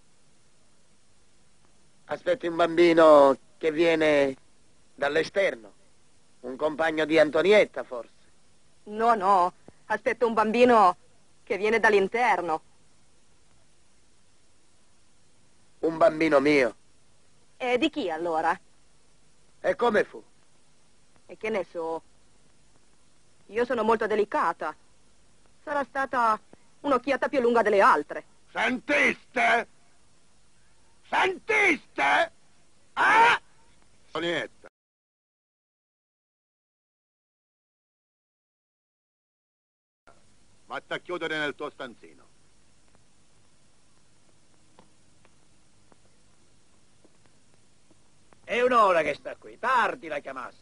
Aspetti un bambino che viene dall'esterno? Un compagno di Antonietta, forse? No, no. Aspetto un bambino che viene dall'interno. Un bambino mio. E di chi allora? E come fu? E che ne so. Io sono molto delicata. Sarà stata un'occhiata più lunga delle altre. Sentiste? Sentiste? Ah! Antonietta. Vatta a chiudere nel tuo stanzino. È un'ora che sta qui, tardi la chiamaste.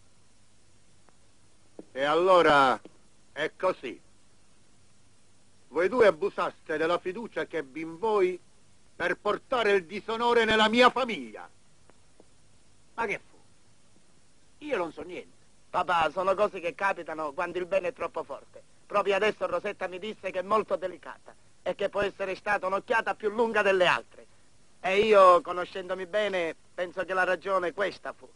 E allora è così. Voi due abusaste della fiducia che ebbi in voi per portare il disonore nella mia famiglia. Ma che fu? Io non so niente. Papà, sono cose che capitano quando il bene è troppo forte. Proprio adesso Rosetta mi disse che è molto delicata e che può essere stata un'occhiata più lunga delle altre. E io, conoscendomi bene, penso che la ragione questa fu.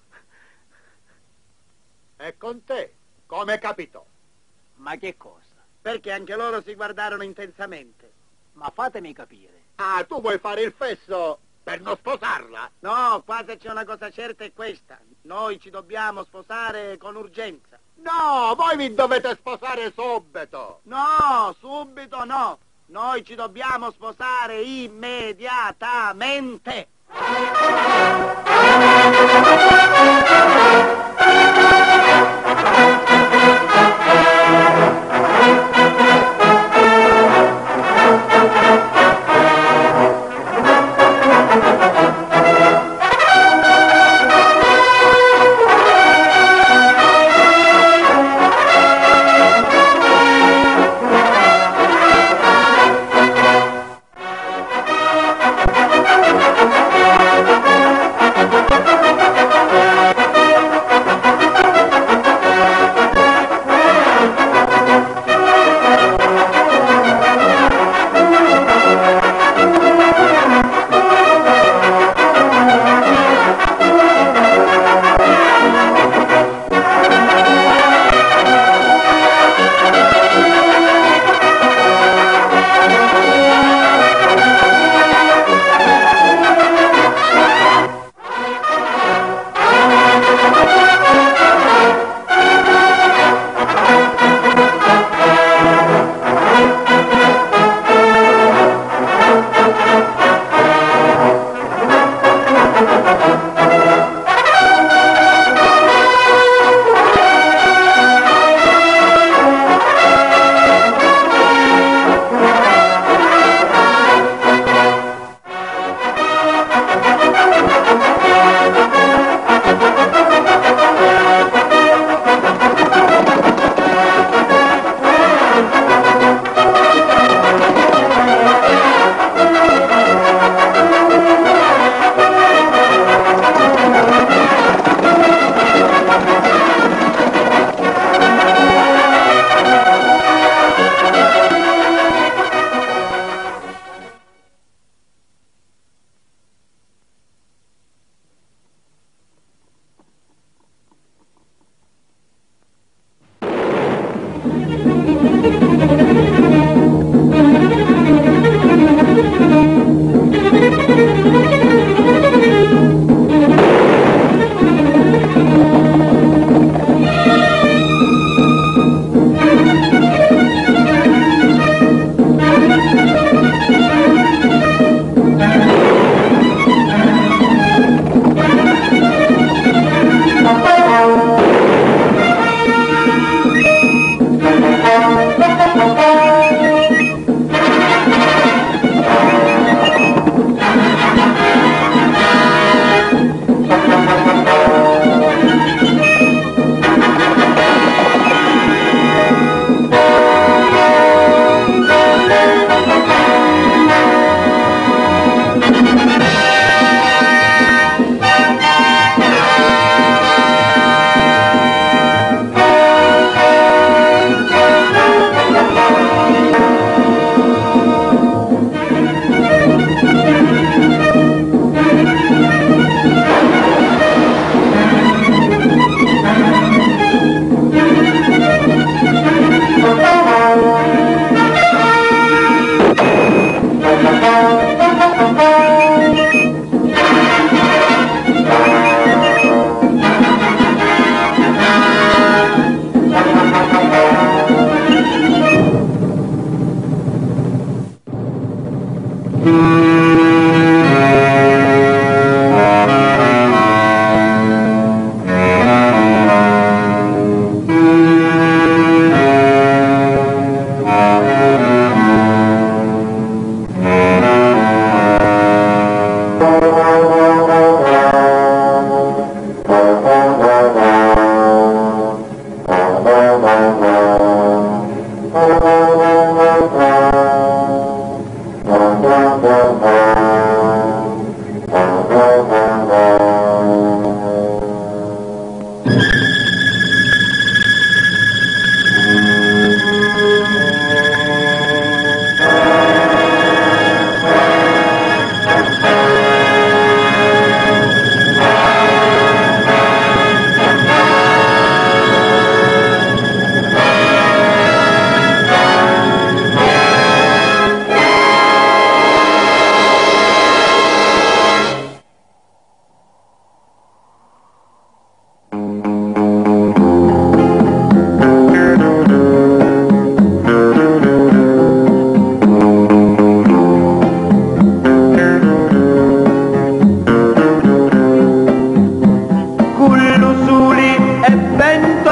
E con te, come capitò? Ma che cosa? Perché anche loro si guardarono intensamente. Ma fatemi capire. Ah, tu vuoi fare il fesso per non sposarla? No, qua se c'è una cosa certa è questa. Noi ci dobbiamo sposare con urgenza. No, voi vi dovete sposare subito. No, subito no. Noi ci dobbiamo sposare immediatamente.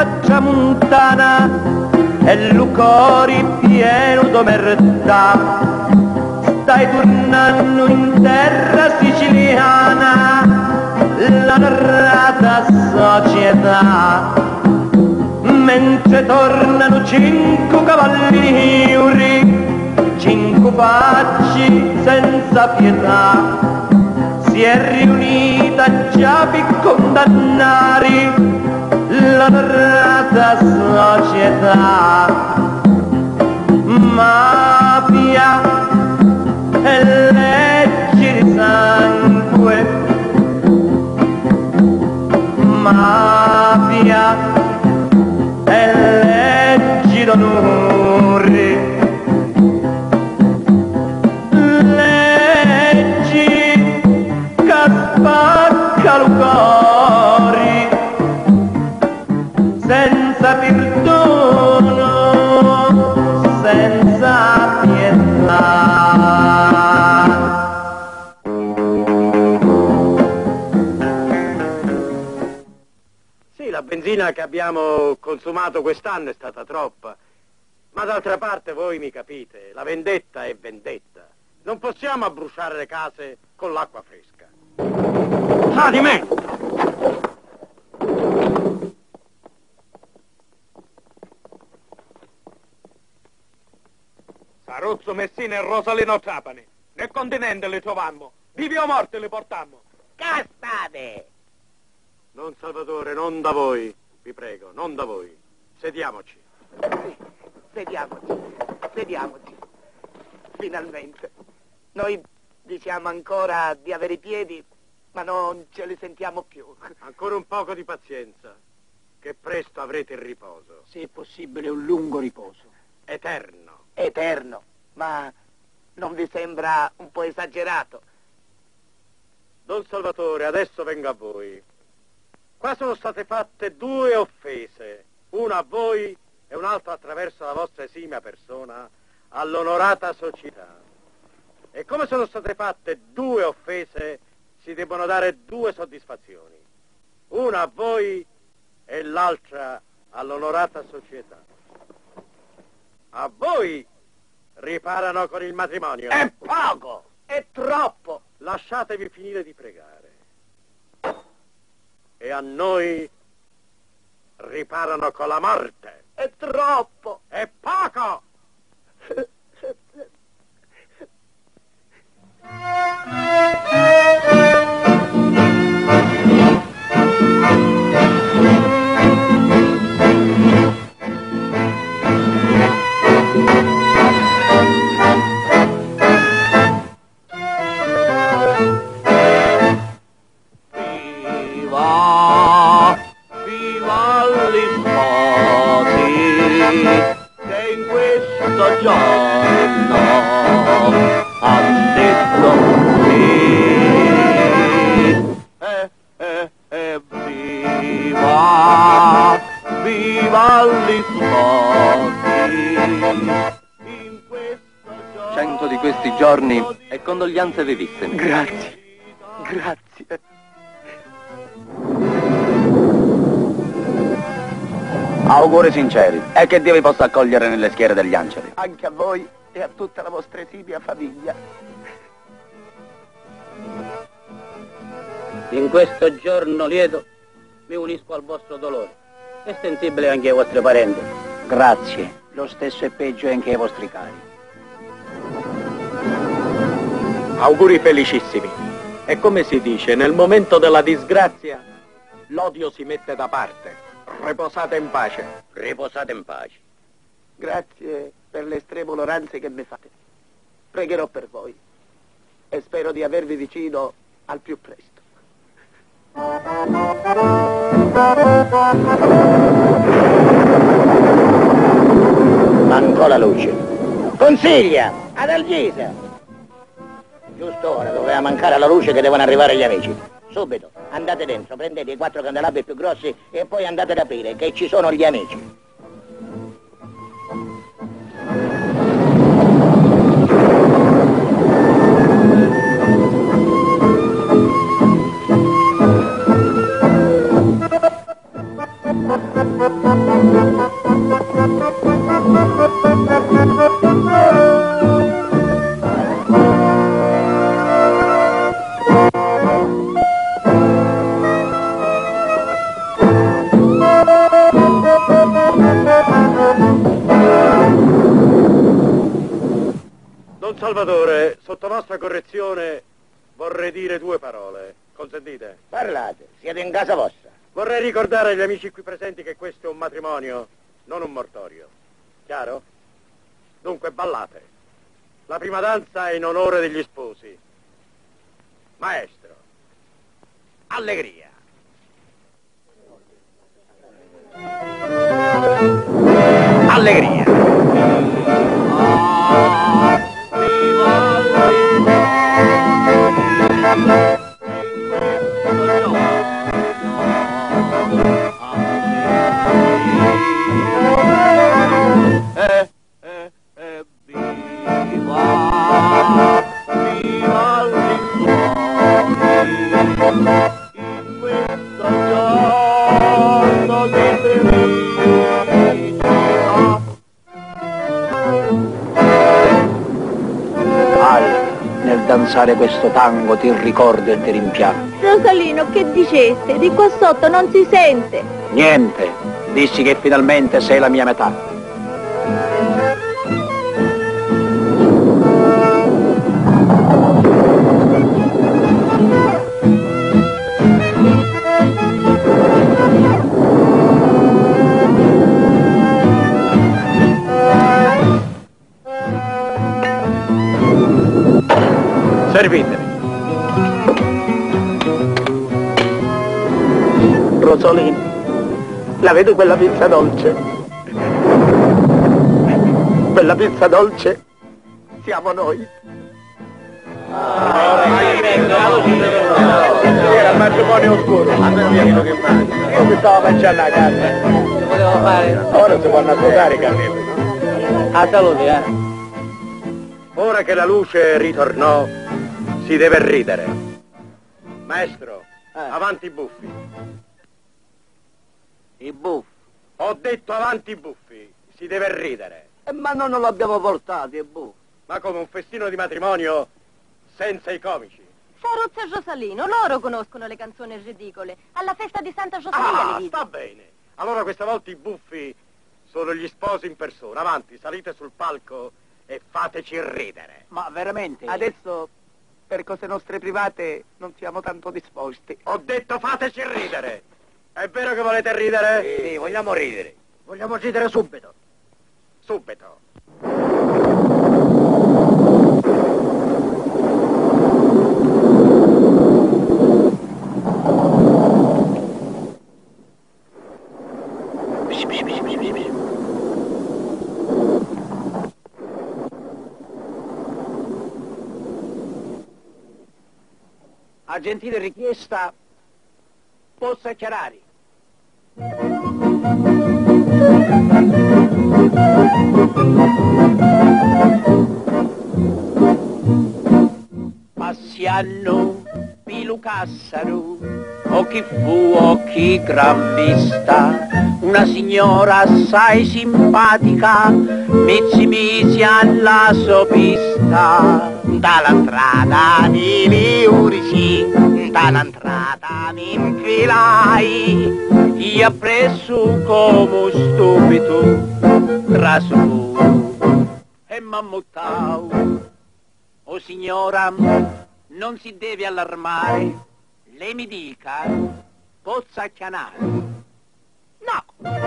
la tramuntana e il cuore pieno d'omertà. Stai tornando in terra siciliana, la narrata società, mentre tornano cinque cavalieri, cinque facci senza pietà, si è riunita già per condannare la narrata società. Mafia e leggi di sangue, mafia e leggi d'onore, leggi che spaccano cuori senza perdono, senza pietà. La benzina che abbiamo consumato quest'anno è stata troppa, ma d'altra parte voi mi capite, la vendetta è vendetta. Non possiamo abbruciare le case con l'acqua fresca. Ah, di me! Saruzzo, Messina e Rosalino Trapani. Nel continente le trovammo, vivi o morti le portammo. Caspate! Non Salvatore, non da voi, vi prego, non da voi. Sediamoci. Sì, sediamoci, sediamoci. Finalmente. Noi diciamo ancora di avere i piedi, ma non ce li sentiamo più. Ancora un poco di pazienza, che presto avrete il riposo. Se è possibile un lungo riposo. Eterno. Eterno, ma non vi sembra un po' esagerato? Don Salvatore, adesso vengo a voi. Qua sono state fatte due offese, una a voi e un'altra attraverso la vostra esimia persona all'onorata società. E come sono state fatte due offese, si debbono dare due soddisfazioni. Una a voi e l'altra all'onorata società. A voi riparano con il matrimonio. È poco, è troppo. Lasciatevi finire di pregare. E a noi riparano con la morte. È troppo. È poco. Giorno han detto sì, eh, eh, eh, viva, viva gli sposi. Cento di questi giorni e condoglianze vivissime. Grazie, grazie. Auguri sinceri e che Dio vi possa accogliere nelle schiere degli angeli. Anche a voi e a tutta la vostra esimia famiglia. In questo giorno lieto mi unisco al vostro dolore. È sensibile anche ai vostri parenti. Grazie, lo stesso è peggio anche ai vostri cari. Auguri felicissimi. E come si dice, nel momento della disgrazia l'odio si mette da parte. Riposate in pace. Riposate in pace. Grazie per le estreme onoranze che mi fate. Pregherò per voi e spero di avervi vicino al più presto. Mancò la luce. Consiglia ad Algisa. Giusto ora doveva mancare la luce che devono arrivare gli amici. Subito, andate dentro, prendete i quattro candelabri più grossi e poi andate ad aprire, che ci sono gli amici. Thank you. Don Salvatore, sotto vostra correzione vorrei dire due parole. Consentite? Parlate, siete in casa vostra. Vorrei ricordare agli amici qui presenti che questo è un matrimonio, non un mortorio. Chiaro? Dunque ballate. La prima danza è in onore degli sposi. Maestro, allegria. Allegria. Eh, eh, eh, viva, viva l'Islam, in questo giorno di felicità. Al, nel danzare questo tango ti ricordo e ti rimpiango. Rosalino, che diceste? Di qua sotto non si sente. Niente, dissi che finalmente sei la mia metà. Servitevi. Rosolino, la vedi quella pizza dolce? Quella pizza dolce siamo noi. Era il matrimonio oscuro. A me viene che mangia. Io mi stavo mangiando la carne. Che potevo fare? Ora si può nascondere i carnelli. A salute, eh. Ora che la luce ritornò, si deve ridere. Maestro, avanti i buffi. I buffi? Ho detto avanti i buffi, si deve ridere. Eh, ma noi non l'abbiamo portati, è buffi. Ma come un festino di matrimonio senza i comici. Saruzza e Rosalino, loro conoscono le canzoni ridicole. Alla festa di Santa Rosalia Ah, le vidi. sta bene. Allora questa volta i buffi sono gli sposi in persona. Avanti, salite sul palco e fateci ridere. Ma veramente? Adesso, per cose nostre private, non siamo tanto disposti. Ho detto fateci ridere. È vero che volete ridere? Sì, vogliamo ridere. Vogliamo ridere subito. Subito. A gentile richiesta, Pozza Chiarari. Passiano, Pilu Cassaro, o chi fu o chi gran vista, una signora assai simpatica, mizzi misi alla sopista. Dalla strada di Liurici, dalla strada mi infilai, io appresso come stupido, trasfu e mammuttau. O signora, non si deve allarmare, lei mi dica, Pozza Chianare. No!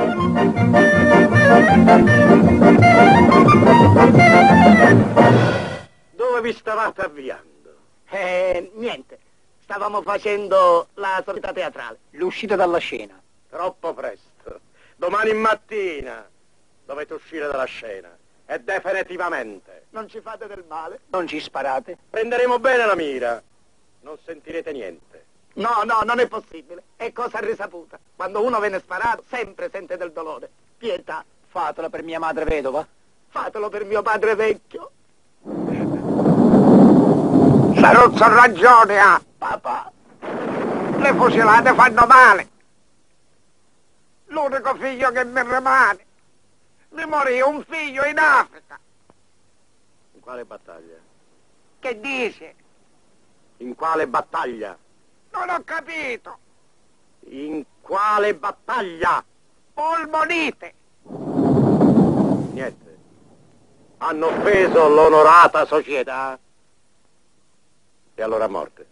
Dove vi stavate avviando? Eh, niente. Stavamo facendo la solita teatrale. L'uscita dalla scena. Troppo presto. Domani mattina dovete uscire dalla scena. E definitivamente. Non ci fate del male. Non ci sparate. Prenderemo bene la mira. Non sentirete niente. No, no, non è possibile. È cosa risaputa. Quando uno viene sparato, sempre sente del dolore. Pietà. Fatelo per mia madre vedova. Fatelo per mio padre vecchio. Saruzzo ragione ha, papà. Le fucilate fanno male. l'unico figlio che mi rimane. Mi morì un figlio in Africa. In quale battaglia? Che dice? In quale battaglia? Non ho capito. In quale battaglia? Polmonite. Niente. Hanno offeso l'onorata società. E allora a morte.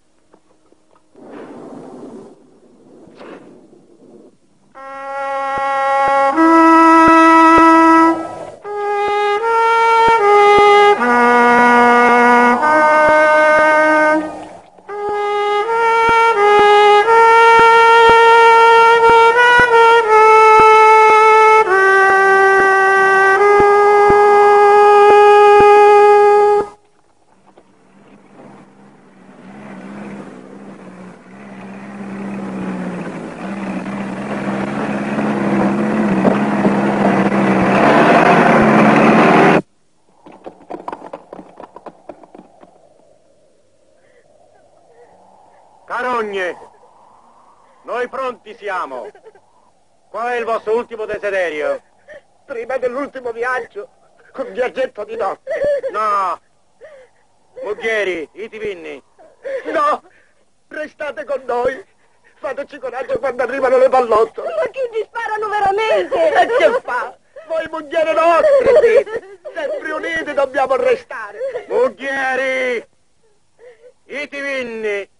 Carogne, noi pronti siamo. Qual è il vostro ultimo desiderio? Prima dell'ultimo viaggio, un viaggetto di notte. No! Mughieri, iti vinni. No! Restate con noi. Fateci coraggio quando arrivano le pallottole. Ma chi ti sparano veramente? E che fa? Voi mughieri nostri siete. Sempre uniti dobbiamo restare. Mughieri! Iti vinni.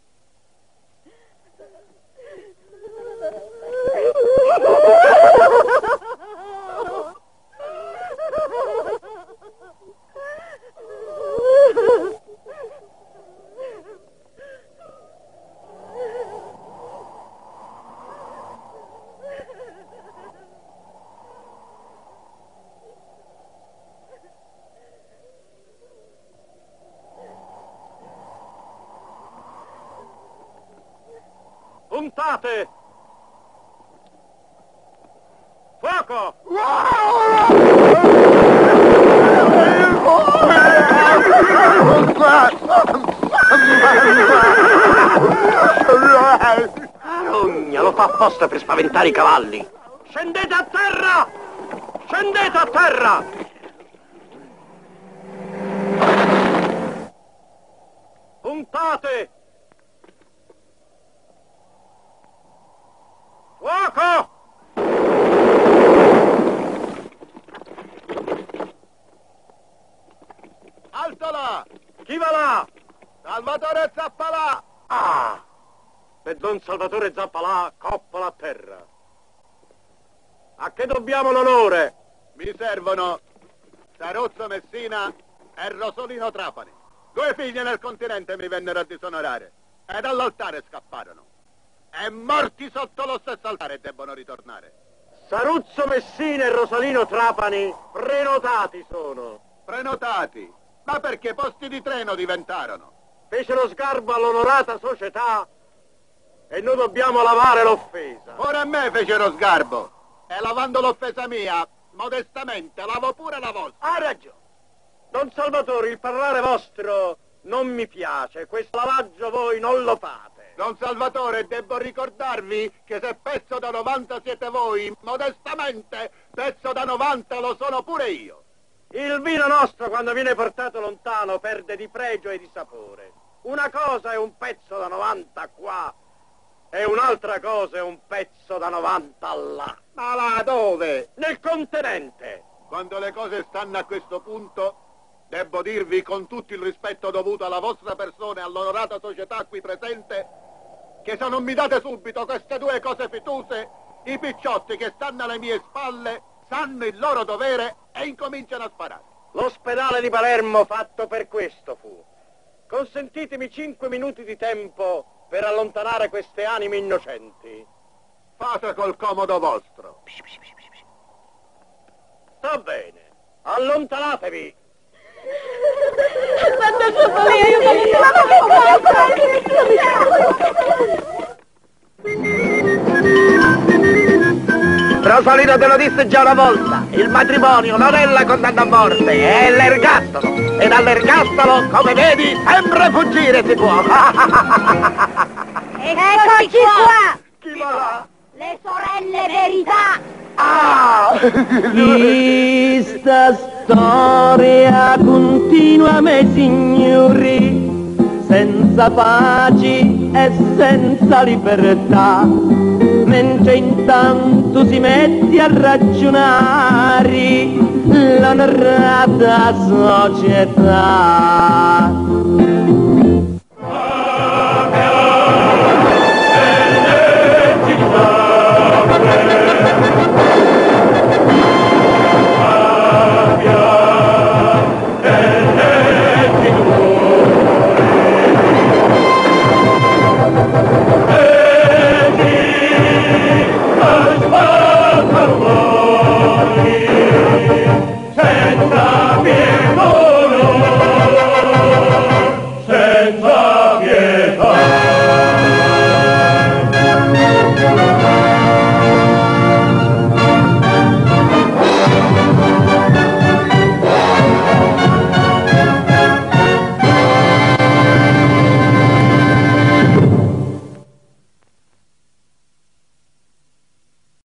Puntate! Fuoco! Carogna, lo fa apposta per spaventare i cavalli. Scendete a terra! Scendete a terra! Puntate! Fuoco! Alto là! Chi va là? Salvatore Zappalà! Ah! Per Don Salvatore Zappalà, coppola a terra. A che dobbiamo l'onore? Mi servono Saruzzo Messina e Rosolino Trapani. Due figli nel continente mi vennero a disonorare e dall'altare scapparono. E morti sotto lo stesso altare debbono ritornare. Saruzzo Messina e Rosalino Trapani prenotati sono. Prenotati? Ma perché posti di treno diventarono? Fecero sgarbo all'onorata società e noi dobbiamo lavare l'offesa. Ora a me fecero sgarbo. E lavando l'offesa mia, modestamente, lavo pure la vostra. Ha ragione. Don Salvatore, il parlare vostro non mi piace. Questo lavaggio voi non lo fate. Don Salvatore, debbo ricordarvi che se pezzo da novanta siete voi, modestamente, pezzo da novanta lo sono pure io. Il vino nostro, quando viene portato lontano, perde di pregio e di sapore. Una cosa è un pezzo da novanta qua e un'altra cosa è un pezzo da novanta là. Ma là dove? Nel continente. Quando le cose stanno a questo punto, debbo dirvi con tutto il rispetto dovuto alla vostra persona e all'onorata società qui presente, che se non mi date subito queste due cose fituse, i picciotti che stanno alle mie spalle sanno il loro dovere e incominciano a sparare. L'ospedale di Palermo fatto per questo fu. Consentitemi cinque minuti di tempo per allontanare queste anime innocenti. Fate col comodo vostro. Sta bene, allontanatevi. Quando sono lì, io non Rosalino te lo disse già una volta, il matrimonio non è la condanna a morte, è l'ergastolo. E dall'ergastolo, come vedi, sempre fuggire si può. Eccoci qua! Chi va là? Le Le sorelle verità! Ah! Questa storia continua, miei signori, senza pace e senza libertà, mentre intanto si mette a ragionare l'onorata società.